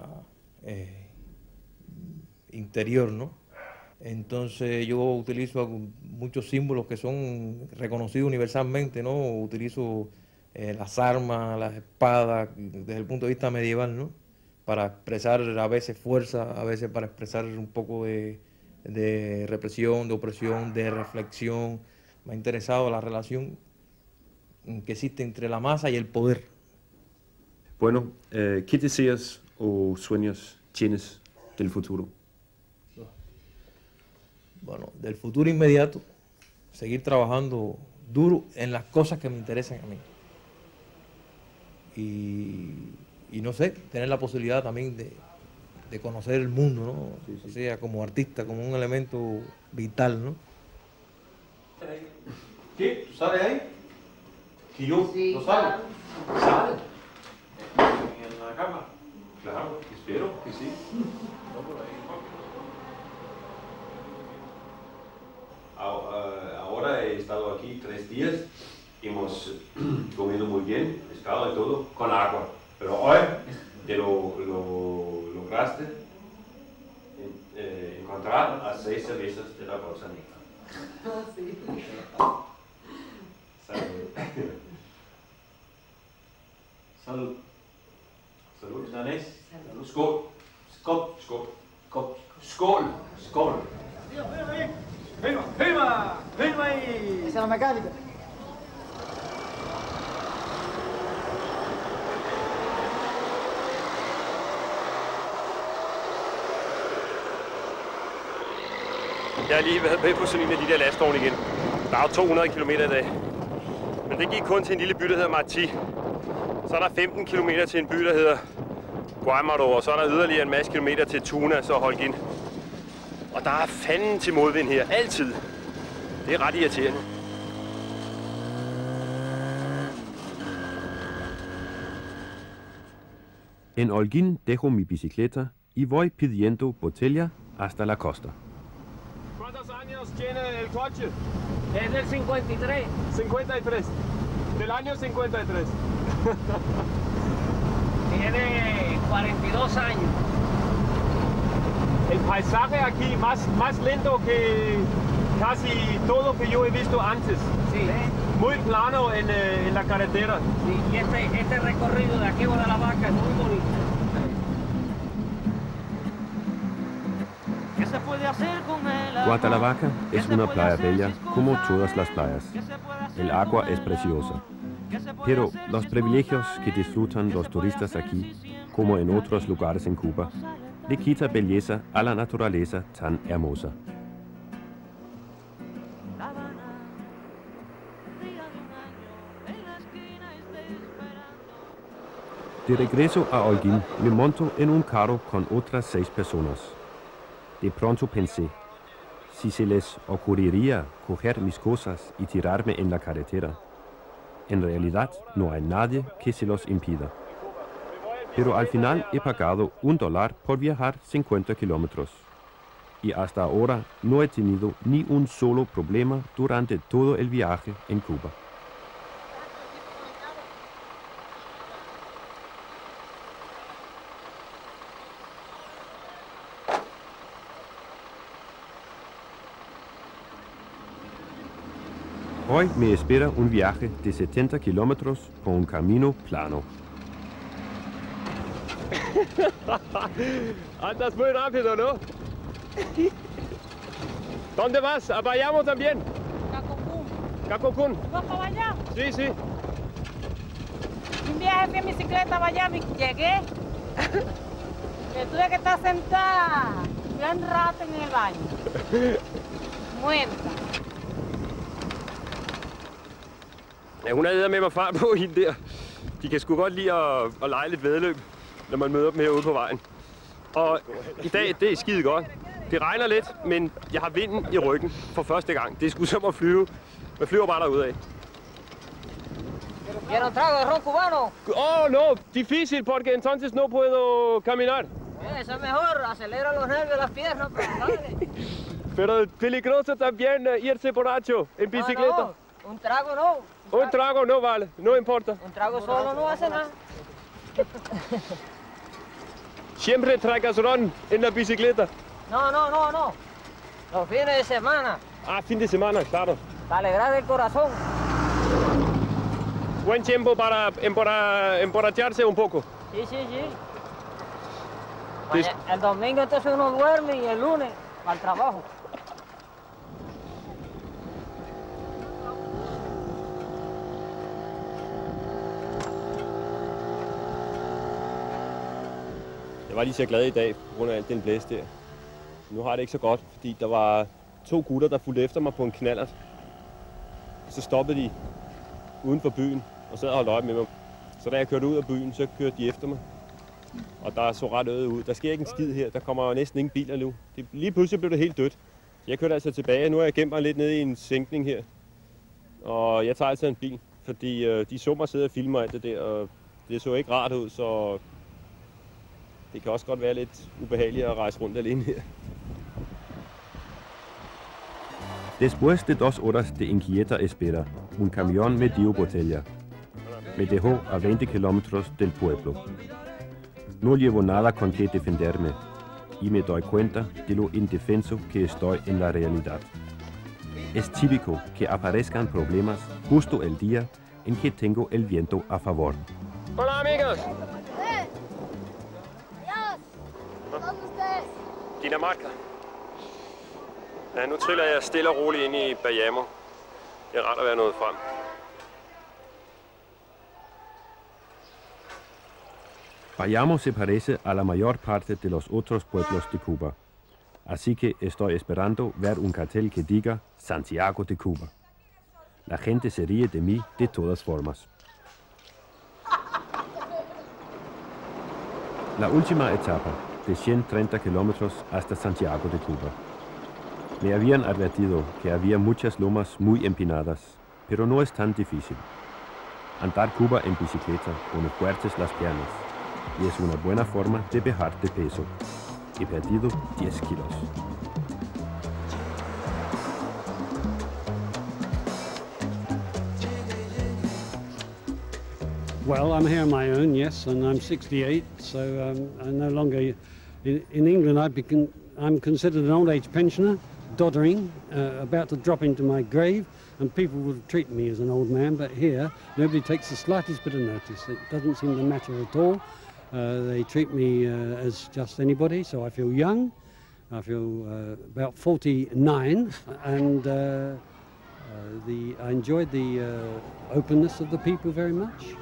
S19: interior, ¿no? Entonces yo utilizo muchos símbolos que son reconocidos universalmente, ¿no? Utilizo las armas, las espadas, desde el punto de vista medieval, ¿no? Para expresar a veces fuerza, a veces para expresar un poco de represión, de opresión, de reflexión. Me ha interesado la relación que existe entre la masa y el poder.
S6: Bueno, ¿qué deseos o sueños tienes del futuro?
S19: Bueno, del futuro inmediato, seguir trabajando duro en las cosas que me interesan a mí. Y no sé, tener la posibilidad también de conocer el mundo, ¿no? Sí, sí. O sea, como artista, como un elemento vital, ¿no?
S20: ¿Qué? ¿Tú sales ahí? ¿Que yo
S19: Sí,
S20: no salgo?
S19: ¿Sale?
S20: ¿En la cama? Claro, espero que sí. No por ahí.
S4: Ahora he estado aquí 3 días, hemos comido muy bien, pescado y todo, con agua. Pero hoy te lo lograste encontrar a 6 cervezas de la bolsa negra.
S12: Sí.
S4: Salud.
S20: Salud.
S4: Salud. Danés.
S20: Salud.
S4: Skål. Skål. Skål. Skål. Skål. Skål.
S20: ¡Viva! ¡Viva! ¡Viva ahí!
S12: Esa es la mecánica.
S6: Jeg har lige været med på sådan en af de der lastvogne igen. Der er jo 200 km i dag. Men det gik kun til en lille by, der hedder Marti. Så er der 15 km til en by, der hedder Guaymaro, og så er der yderligere en masse kilometer til Tunas og Holguín. Og der er fanden til modvind her, altid. Det er ret irriterende.
S3: En Holguín dejo mi bicicleta y voy pidiendo botella hasta la costa.
S6: ¿Cuántos años tiene el coche?
S12: Es del 53.
S6: 53. Del año 53.
S12: Tiene 42 años.
S6: El paisaje aquí más lento que casi todo que yo he visto antes.
S12: Sí.
S6: Muy plano en la carretera.
S12: Sí, y este recorrido de aquí a la Vaca es muy bonito. ¿Qué se puede hacer con el
S3: Guatalavaca es una playa bella como todas las playas. El agua es preciosa. Pero los privilegios que disfrutan los turistas aquí, como en otros lugares en Cuba, le quita belleza a la naturaleza tan hermosa. De regreso a Holguín, me monto en un carro con otras 6 personas. De pronto pensé, si se les ocurriría coger mis cosas y tirarme en la carretera. En realidad no hay nadie que se los impida. Pero al final he pagado $1 por viajar 50 kilómetros. Y hasta ahora no he tenido ni un solo problema durante todo el viaje en Cuba. Hoy me espera un viaje de 70 kilómetros por un camino plano.
S6: Andas muy rápido, ¿no? ¿Dónde vas? ¿A Bayamo también?
S12: Cacocún.
S6: ¿Cacocún?
S12: ¿Vas para Bayamo?
S6: Sí, sí.
S12: Un viaje fui en bicicleta a Bayamo y llegué. Que tuve que estar sentada un rato en el baño. Muerta.
S6: Ja, hun er med mig fart på hende der. De kan sgu godt lide at lege lidt væddeløb, når man møder dem herude på vejen. Og i dag, det er skide godt. Det regner lidt, men jeg har vinden i ryggen for første gang. Det er sgu som at flyve. Man flyver bare derudad.
S12: ¿Quiero un trago de ron cubano?
S6: Oh, no, difícil porque entonces no puedo caminar.
S12: Eso es mejor, acelera los nervios de las piernas, pero dale.
S6: Pero peligroso también irse borracho en bicicleta.
S12: No, no, un trago no.
S6: Un trago no vale, no importa.
S12: Un trago solo no hace nada.
S6: Siempre traigas ron en la bicicleta.
S12: No. Los fines de semana.
S6: Ah, fin de semana, claro.
S12: Para alegrar el corazón.
S6: Buen tiempo para emborracharse un poco.
S12: Sí. El domingo entonces uno duerme y el lunes al trabajo.
S6: Jeg var lige så glad i dag, på grund af alt den blæs der. Nu har jeg det ikke så godt, fordi der var 2 gutter, der fulgte efter mig på en knallert. Så stoppede de uden for byen og sad og holdt øje med mig. Så da jeg kørte ud af byen, så kørte de efter mig. Og der så ret øde ud. Der sker ikke en skid her. Der kommer jo næsten ingen biler nu. Lige pludselig blev det helt dødt. Så jeg kørte altså tilbage. Nu har jeg gemt mig lidt nede i en sænkning her. Og jeg tager altså en bil, fordi de så mig sidde og filme alt det der. Og det så ikke rart ud, så det kan også godt være lidt ubehageligt at rejse rundt alene her.
S3: Después de 2 horas de inquieta espera, un camión me dio botella. Me dejó a 20 kilómetros del pueblo. No llevo nada con que defenderme, y me doy cuenta de lo indefenso que estoy en la realidad. Es típico que aparezcan problemas justo el día en que tengo el viento a favor.
S6: Hola, amigos.
S10: ¿Dónde ustedes?
S6: Dinamarca. Ja, nu triller jeg stille og roligt ind i Bayamo. Det er rart at være nået frem.
S3: Bayamo se parece a la mayor parte de los otros pueblos de Cuba. Así que estoy esperando ver un cartel que diga Santiago de Cuba. La gente se ríe de mí de todas formas. La última etapa, de 130 kilómetros hasta Santiago de Cuba. Me habían advertido que había muchas lomas muy empinadas, pero no es tan difícil. Andar Cuba en bicicleta pone fuertes las piernas y es una buena forma de bajar de peso. He perdido 10 kilos.
S21: Well, I'm here on my own, yes, and I'm 68, so I'm no longer... In England, I'm considered an old-age pensioner, doddering, about to drop into my grave, and people would treat me as an old man, but here, nobody takes the slightest bit of notice. It doesn't seem to matter at all. They treat me as just anybody, so I feel young. I feel about 49, and I enjoyed the openness of the people very much,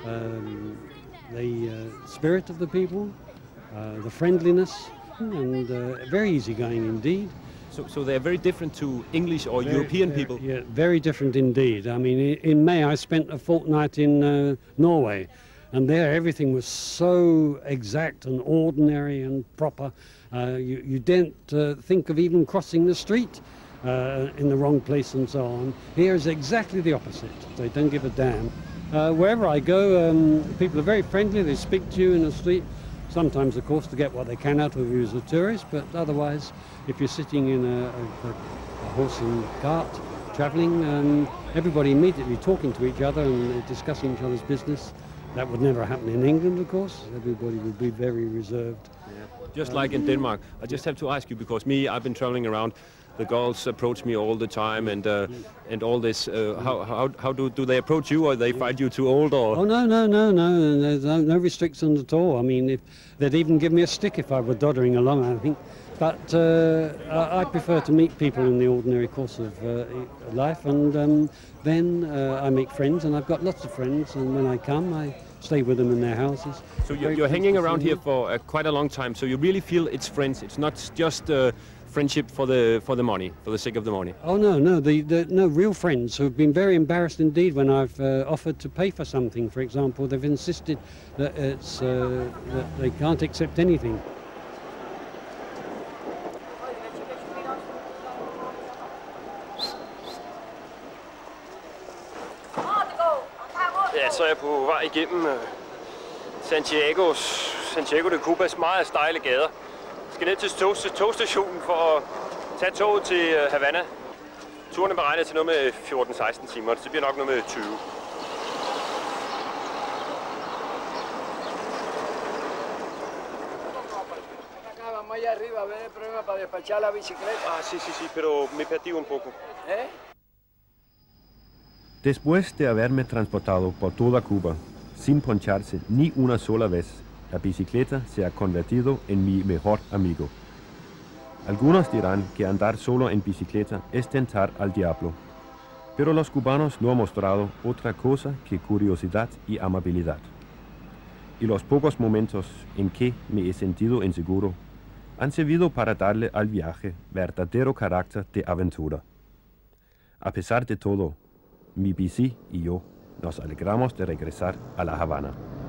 S21: the spirit of the people, the friendliness, and very easygoing indeed.
S6: So they're very different to English or European people?
S21: Yeah, very different indeed. I mean, in May I spent a fortnight in Norway, and there everything was so exact and ordinary and proper. You didn't think of even crossing the street in the wrong place and so on. Here is exactly the opposite. They don't give a damn. Wherever I go, people are very friendly. They speak to you in the street. Sometimes, of course, to get what they can out of you as a tourist, but otherwise, if you're sitting in a horse and cart, travelling, everybody immediately talking to each other and discussing each other's business. That would never happen in England, of course. Everybody would be very reserved.
S6: Yeah. Just like in Denmark. I just have to ask you, because I've been travelling around. The girls approach me all the time, and all this. How do they approach you, or they find you too old, or?
S21: Oh no! There's no restrictions at all. I mean, if they'd even give me a stick if I were doddering along, I think. But I prefer to meet people in the ordinary course of life, and then I make friends, and I've got lots of friends. And when I come, I stay with them in their houses.
S6: So you're hanging around here for quite a long time. So you really feel it's friends. It's not just. Friendship for the money, for the sake of the money.
S21: Oh no, no real friends who've been very embarrassed indeed when I've offered to pay for something. For example, they've insisted that that they can't accept anything.
S6: Ja, så er jeg på vej igennem Santiago de Cubas meget stejle gader. Jeg skal ned til togstationen for at tage toget til Havana. Turen er beregnet til noget med 14-16 timer, så det bliver nok noget med 20. Sí, pero me perdí un poco.
S3: Después de haberme transportado por toda Cuba, sin poncharse ni una sola vez, la bicicleta se ha convertido en mi mejor amigo. Algunos dirán que andar solo en bicicleta es tentar al diablo, pero los cubanos no han mostrado otra cosa que curiosidad y amabilidad. Y los pocos momentos en que me he sentido inseguro han servido para darle al viaje verdadero carácter de aventura. A pesar de todo, mi bici y yo nos alegramos de regresar a La Habana.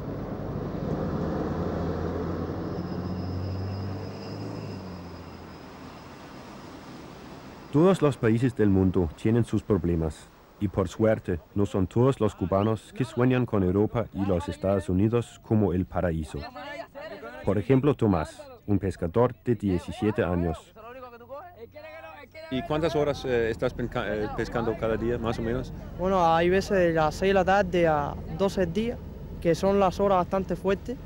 S3: Todos los países del mundo tienen sus problemas, y por suerte no son todos los cubanos que sueñan con Europa y los Estados Unidos como el paraíso. Por ejemplo, Tomás, un pescador de 17 años.
S6: ¿Y cuántas horas estás pescando cada día, más o menos?
S16: Bueno, hay veces de las 6 de la tarde a 12 del día, que son las horas bastante fuertes.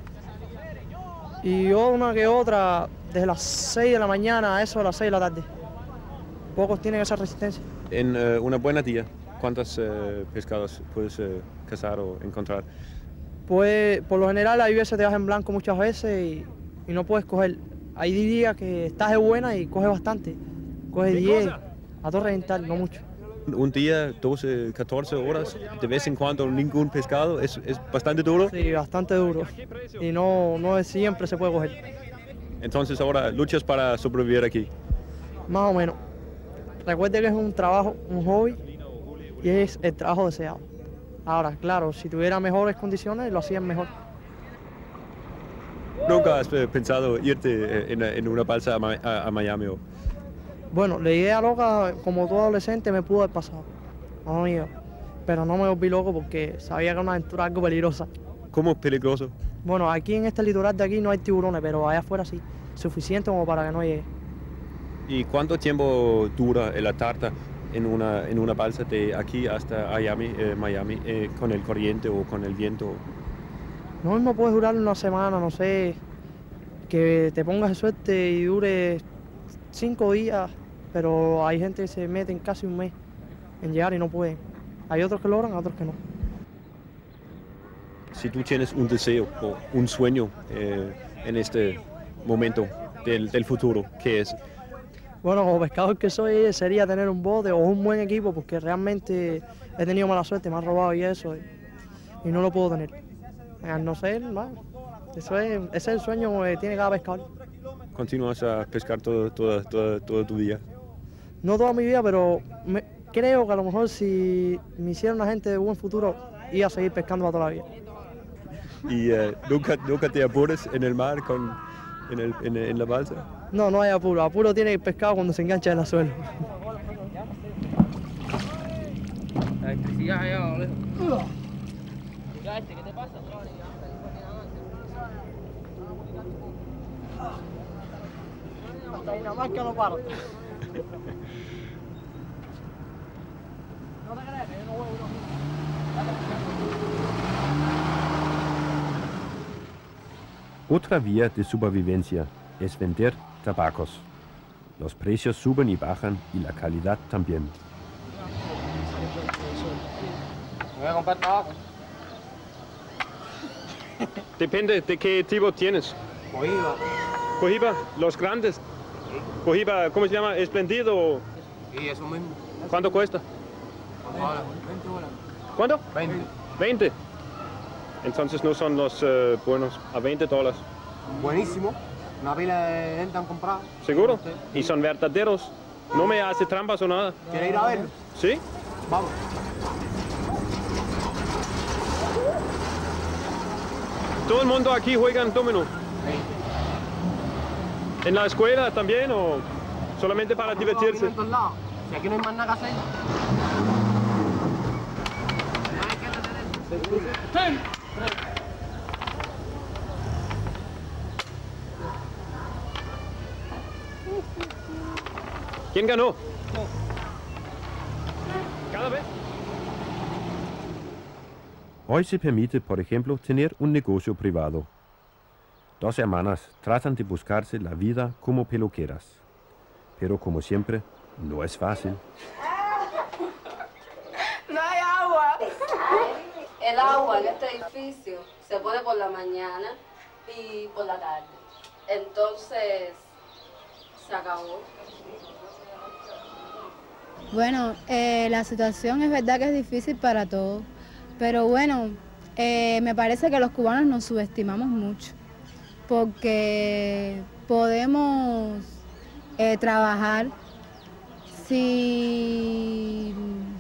S16: Y una que otra, desde las 6 de la mañana a eso de las 6 de la tarde. Pocos tienen esa resistencia.
S6: En una buena día, ¿cuántos pescados puedes cazar o encontrar?
S16: Pues, por lo general, hay veces te vas en blanco muchas veces y no puedes coger. Hay días que estás de buena y coges bastante. Coges 10 a todo reventar, no mucho.
S6: Un día, 12, 14 horas, de vez en cuando ningún pescado, ¿es bastante duro?
S16: Sí, bastante duro. Y no siempre se puede coger.
S6: Entonces ahora luchas para sobrevivir aquí.
S16: Más o menos. Recuerde que es un trabajo, un hobby, y es el trabajo deseado. Ahora, claro, si tuviera mejores condiciones, lo hacían mejor.
S6: ¿Nunca has pensado irte en una balsa a Miami?
S16: Bueno, la idea loca, como todo adolescente, me pudo haber pasado. No, mío. Pero no me volví loco porque sabía que era una aventura algo peligrosa.
S6: ¿Cómo peligroso?
S16: Bueno, aquí en este litoral de aquí no hay tiburones, pero allá afuera sí. Suficiente como para que no llegue.
S6: ¿Y cuánto tiempo dura la tarta en una balsa de aquí hasta Miami, con el corriente o con el viento?
S16: No mismo puede durar una semana, no sé, que te pongas de suerte y dure 5 días, pero hay gente que se mete en casi un mes en llegar y no pueden. Hay otros que logran, otros que no.
S6: Si tú tienes un deseo o un sueño en este momento del futuro, ¿qué es?
S16: Bueno, como pescador que soy, sería tener un bote o un buen equipo, porque realmente he tenido mala suerte, me han robado y eso, y no lo puedo tener. Al no ser, bueno, ese es el sueño que tiene cada pescador.
S6: ¿Continúas a pescar todo tu vida?
S16: No toda mi vida, pero creo que a lo mejor si me hiciera una gente de buen futuro, iba a seguir pescando para toda la vida.
S6: ¿Y nunca te apures en el mar en la balsa?
S16: No, no hay apuro. Apuro tiene el pescado cuando se engancha en la suelo.
S1: La electricidad allá, boludo.
S12: ¿Qué te pasa?
S16: Hasta ahí nada más que no paro. No te creas que yo no huevo.
S3: Otra vía de supervivencia es vender tabacos. Los precios suben y bajan y la calidad también.
S1: Voy a comprar tabaco.
S6: Depende de qué tipo tienes.
S1: Cohiba.
S6: Cohiba, los grandes. Cohiba, ¿cómo se llama? ¿Esplendido?
S1: Sí, eso mismo.
S6: ¿Cuánto cuesta?
S1: 20 dólares.
S6: ¿Cuánto?
S1: 20.
S6: 20. Entonces no son los buenos, a $20.
S1: Buenísimo. Una pila de gente han comprado.
S6: ¿Seguro? Y son verdaderos. No me hace trampas o nada.
S1: ¿Quiere ir a verlo?
S6: ¿Sí?
S1: Vamos.
S6: ¿Todo el mundo aquí juega en dominó? ¿En la escuela también o solamente para divertirse?
S1: En todos lados. Si aquí no hay más nada que hacer.
S6: ¿Quién ganó? Cada vez.
S3: Hoy se permite, por ejemplo, tener un negocio privado. Dos hermanas tratan de buscarse la vida como peluqueras. Pero como siempre, no es fácil.
S13: No hay agua. El agua en este edificio se pone por la mañana y por la tarde. Entonces, se acabó.
S22: Bueno, la situación es verdad que es difícil para todos, pero bueno, me parece que los cubanos nos subestimamos mucho, porque podemos trabajar si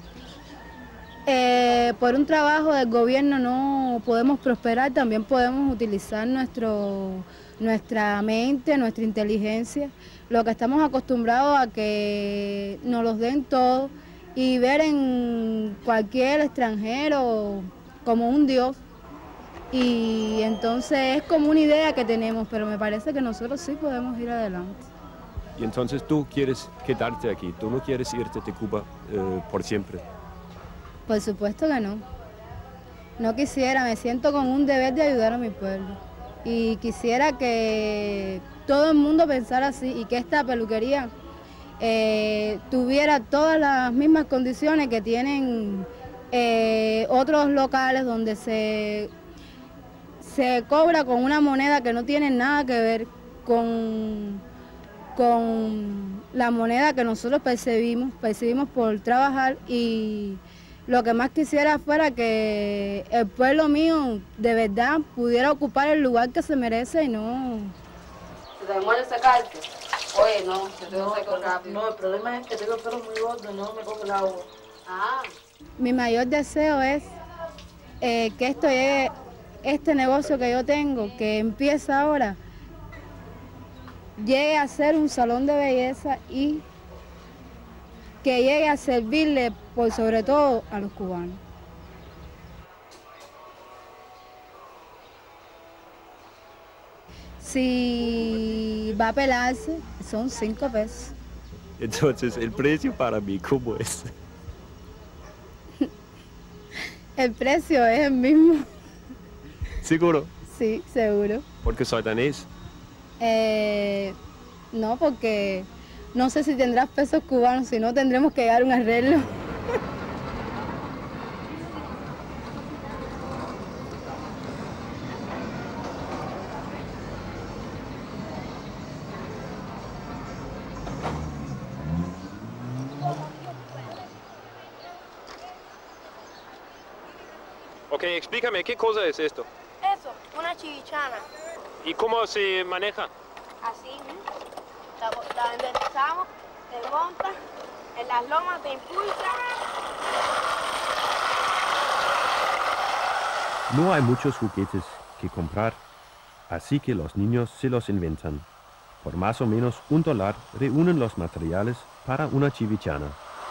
S22: por un trabajo del gobierno no podemos prosperar, también podemos utilizar nuestra mente, nuestra inteligencia, lo que estamos acostumbrados a que nos los den todo y ver en cualquier extranjero como un dios. Y entonces es como una idea que tenemos, pero me parece que nosotros sí podemos ir adelante.
S6: Y entonces tú quieres quedarte aquí, tú no quieres irte de Cuba por siempre.
S22: Por supuesto que no. No quisiera, me siento con un deber de ayudar a mi pueblo. Y quisiera que todo el mundo pensara así y que esta peluquería tuviera todas las mismas condiciones que tienen otros locales donde se cobra con una moneda que no tiene nada que ver con la moneda que nosotros percibimos por trabajar, y lo que más quisiera fuera que el pueblo mío de verdad pudiera ocupar el lugar que se merece y no
S13: ¿Se te demora secarte? Oye, no, se te seco rápido.
S18: No, el problema es que tengo el pelo muy gordo y no me coge el agua.
S13: Ah.
S22: Mi mayor deseo es que esto llegue, este negocio que yo tengo, que empieza ahora, llegue a ser un salón de belleza y que llegue a servirle, por sobre todo, a los cubanos. Si va a pelarse, son 5 pesos.
S6: Entonces, el precio para mí, ¿cómo es?
S22: El precio es el mismo.
S6: ¿Seguro?
S22: Sí, seguro.
S6: Porque soy danés.
S22: No, porque no sé si tendrás pesos cubanos, si no tendremos que llegar a un arreglo.
S6: Ok, explícame, ¿qué cosa es esto?
S10: Eso, una chivichana.
S6: ¿Y cómo se maneja?
S10: Así, la enderezamos, te montas, en las lomas te impulsa.
S3: No hay muchos juguetes que comprar, así que los niños se los inventan. Por más o menos $1 reúnen los materiales para una chivichana.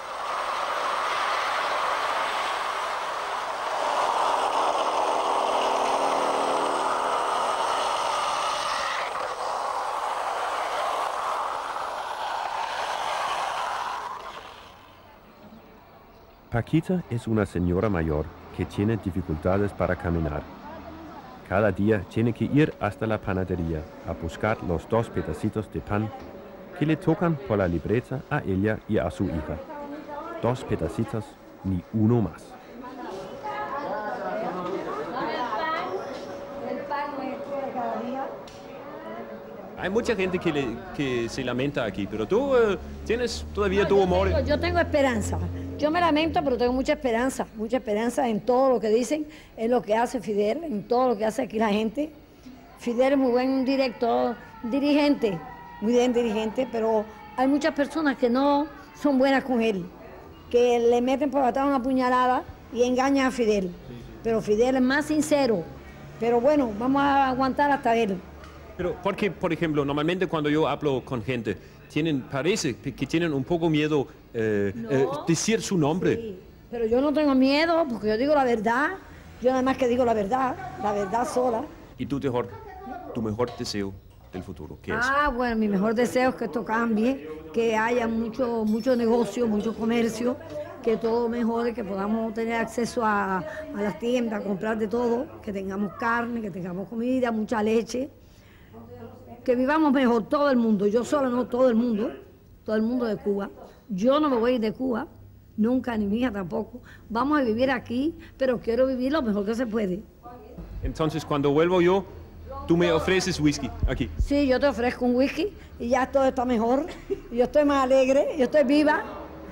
S3: Paquita es una señora mayor que tiene dificultades para caminar. Cada día tiene que ir hasta la panadería a buscar los 2 pedacitos de pan que le tocan por la libreta a ella y a su hija. 2 pedacitos, ni uno más.
S6: Hay mucha gente que se lamenta aquí, pero tú tienes todavía tu humor.
S5: Yo tengo esperanza. Yo me lamento, pero tengo mucha esperanza en todo lo que dicen, en lo que hace Fidel, en todo lo que hace aquí la gente. Fidel es muy buen director, dirigente, muy bien dirigente, pero hay muchas personas que no son buenas con él, que le meten por atrás una puñalada y engañan a Fidel. Pero Fidel es más sincero. Pero bueno, vamos a aguantar hasta él.
S6: Pero porque, por ejemplo, normalmente cuando yo hablo con gente, parece que tienen un poco miedo decir su nombre.
S5: Sí, pero yo no tengo miedo porque yo digo la verdad. Yo nada más que digo la verdad sola.
S6: ¿Y tu mejor deseo del futuro qué es?
S5: Bueno, mi mejor deseo es que esto cambie, que haya mucho negocio, mucho comercio, que todo mejore, que podamos tener acceso a las tiendas, a comprar de todo, que tengamos carne, que tengamos comida, mucha leche. Que vivamos mejor todo el mundo, yo sola no, todo el mundo de Cuba. Yo no me voy a ir de Cuba, nunca, ni mi hija tampoco. Vamos a vivir aquí, pero quiero vivir lo mejor que se puede.
S6: Entonces, cuando vuelvo yo, tú me ofreces whisky aquí.
S5: Sí, yo te ofrezco un whisky y ya todo está mejor. Yo estoy más alegre, yo estoy viva.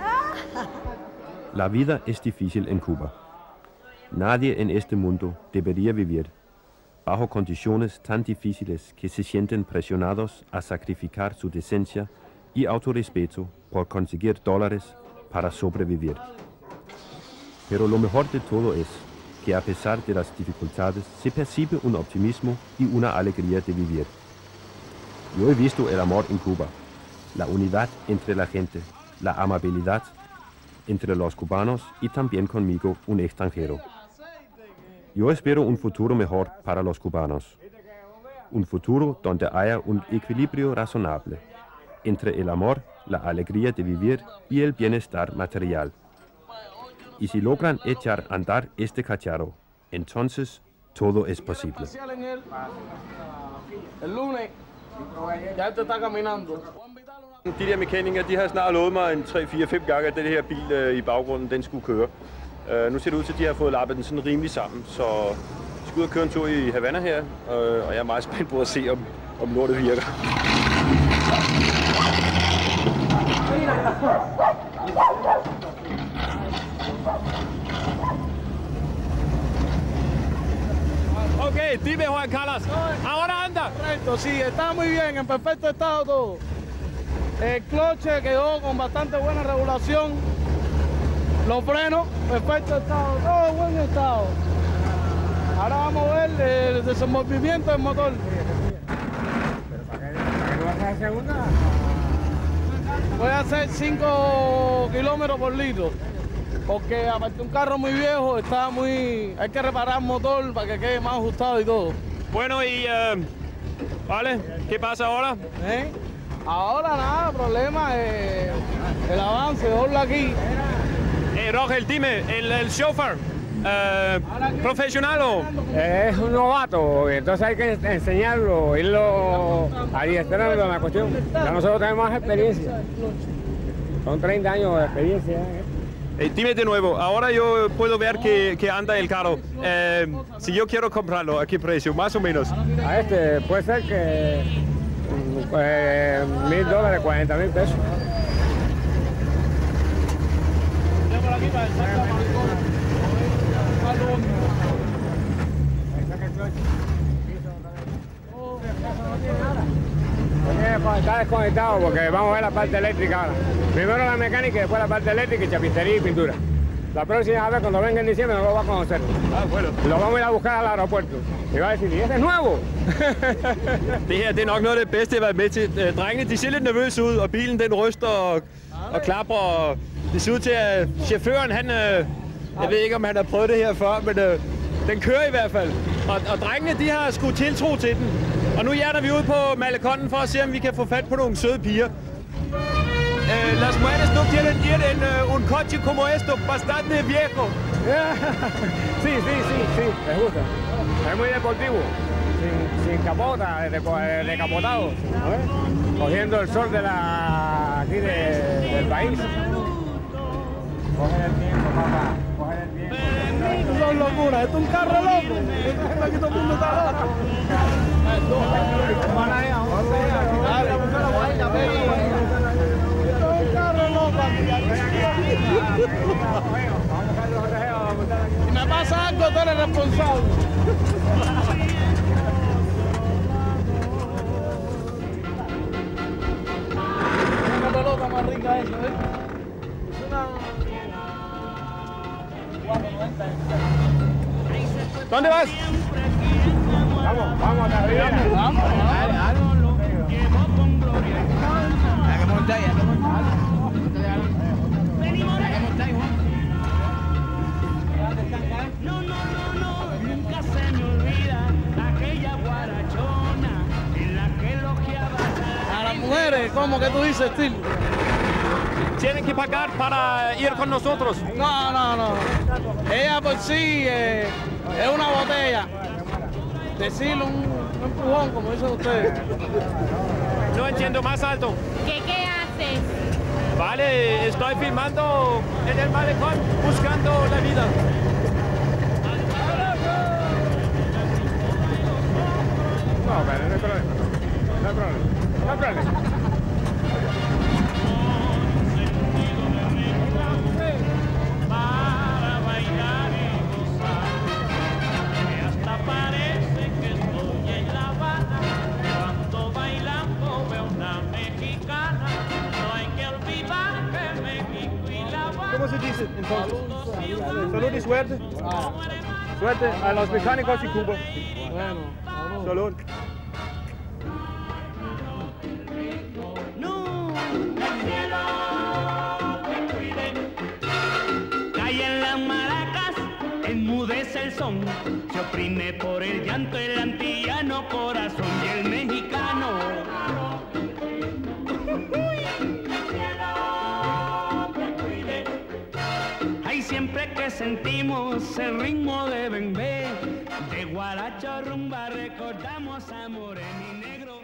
S3: La vida es difícil en Cuba. Nadie en este mundo debería vivir bajo condiciones tan difíciles que se sienten presionados a sacrificar su decencia y autorrespeto por conseguir $, para sobrevivir. Pero lo mejor de todo es que a pesar de las dificultades se percibe un optimismo y una alegría de vivir. Yo he visto el amor en Cuba, la unidad entre la gente, la amabilidad entre los cubanos y también conmigo, un extranjero. Yo espero un futuro mejor para los cubanos, un futuro donde haya un equilibrio razonable entre el amor, la alegría de vivir y el bienestar material. Y si logran echar a andar este cacharro, entonces todo es posible.
S2: El lunes, ya esto está caminando.
S6: De der mekanikere, de har snart lovet mig en 3-4-5 gange, at den her bil i baggrunden, den skulle køre. Nu ser det ud til, at de har fået lappet den sådan rimelig sammen, så vi skal ud og køre en tur i Havana her, og jeg er meget spændt på at se, om lortet virker. Ok, dime Juan Carlos, ahora anda.
S8: Correcto, sí, está muy bien, en perfecto estado todo. El cloche quedó con bastante buena regulación. Los frenos, perfecto estado, todo en buen estado. Ahora vamos a ver el desenvolvimiento del motor.
S9: ¿Pero para qué vas a hacer segunda?
S8: Voy a hacer 5 kilómetros por litro. Porque aparte de un carro muy viejo, hay que reparar el motor para que quede más ajustado y todo.
S6: Bueno, y vale, ¿qué pasa ahora?
S8: Ahora nada, problema es el avance, dobla aquí.
S6: Rogel, dime, el chofer, ¿profesional o?
S9: Es un novato, entonces hay que enseñarlo, irlo adiestrando en la cuestión. Ya nosotros tenemos más experiencia. Son 30 años de experiencia.
S6: Dime de nuevo, ahora yo puedo ver que anda el carro. Si yo quiero comprarlo, ¿a qué precio? Más o menos.
S9: A este puede ser que $1,000, 40,000 pesos. Está desconectado porque vamos a ver la parte eléctrica ahora. Primero la mecánica y después la parte eléctrica y chapistería y pintura. La próxima vez cuando venga en diciembre no lo va a conocer.
S6: Bueno.
S9: Lo vamos a ir a buscar al aeropuerto. Y va a decir, ¿y ese es nuevo?
S6: Det her, det er nok noget af det bedste, jeg har været med til. Drengene, de ser lidt nervøse ud, og bilen den ryster og klapper. Og det ser ud til, at chaufføren, jeg ved ikke, om han har prøvet det her før, men den kører i hvert fald. Og drengene, de har sgu tiltro til den. Og nu hjerter vi ud på Malekonen for at se, om vi kan få fat på nogle søde piger. Las mujeres no quieren ir en un coche como esto, bastante viejo.
S9: Sí, me gusta. Es muy deportivo, sin capota, decapotado, cogiendo el sol de aquí del país. Coger el tiempo, papá, coger el tiempo.
S8: Esto son locuras, esto es un carro loco. Aquí todo el mundo está loco. Si me pasa algo, tú eres responsable. Una pelota más rica esa, ¿eh? Es una...
S6: ¿Dónde vas?
S9: Vamos a arriba.
S8: Vamos.
S9: Hay que montar.
S23: No, nunca se me olvida aquella guarachona en la que elogiaba
S8: a las mujeres. ¿Cómo que tú dices, Til?
S6: Tienen que pagar para ir con nosotros.
S8: No. Ella por sí es una botella. Decirle un empujón, como dicen ustedes.
S6: No entiendo, más alto.
S23: ¿Qué haces?
S6: Vale, estoy filmando en el malecón, buscando la vida.
S9: No, pero no hay problema. No hay problema.
S23: Para bailar y gozar, que hasta parece que estoy en La Habana. Cuando bailando veo una mexicana, no hay que olvidar que México y La Habana.
S6: ¿Cómo se dice entonces? Salud y suerte. Suerte a los mecánicos y Cuba.
S8: Bueno,
S6: salud.
S23: Enmudece el son, se oprime por el llanto el antillano corazón y el mexicano. Ay, siempre que sentimos el ritmo de bembé, de guaracho rumba recordamos a Moreno y Negro.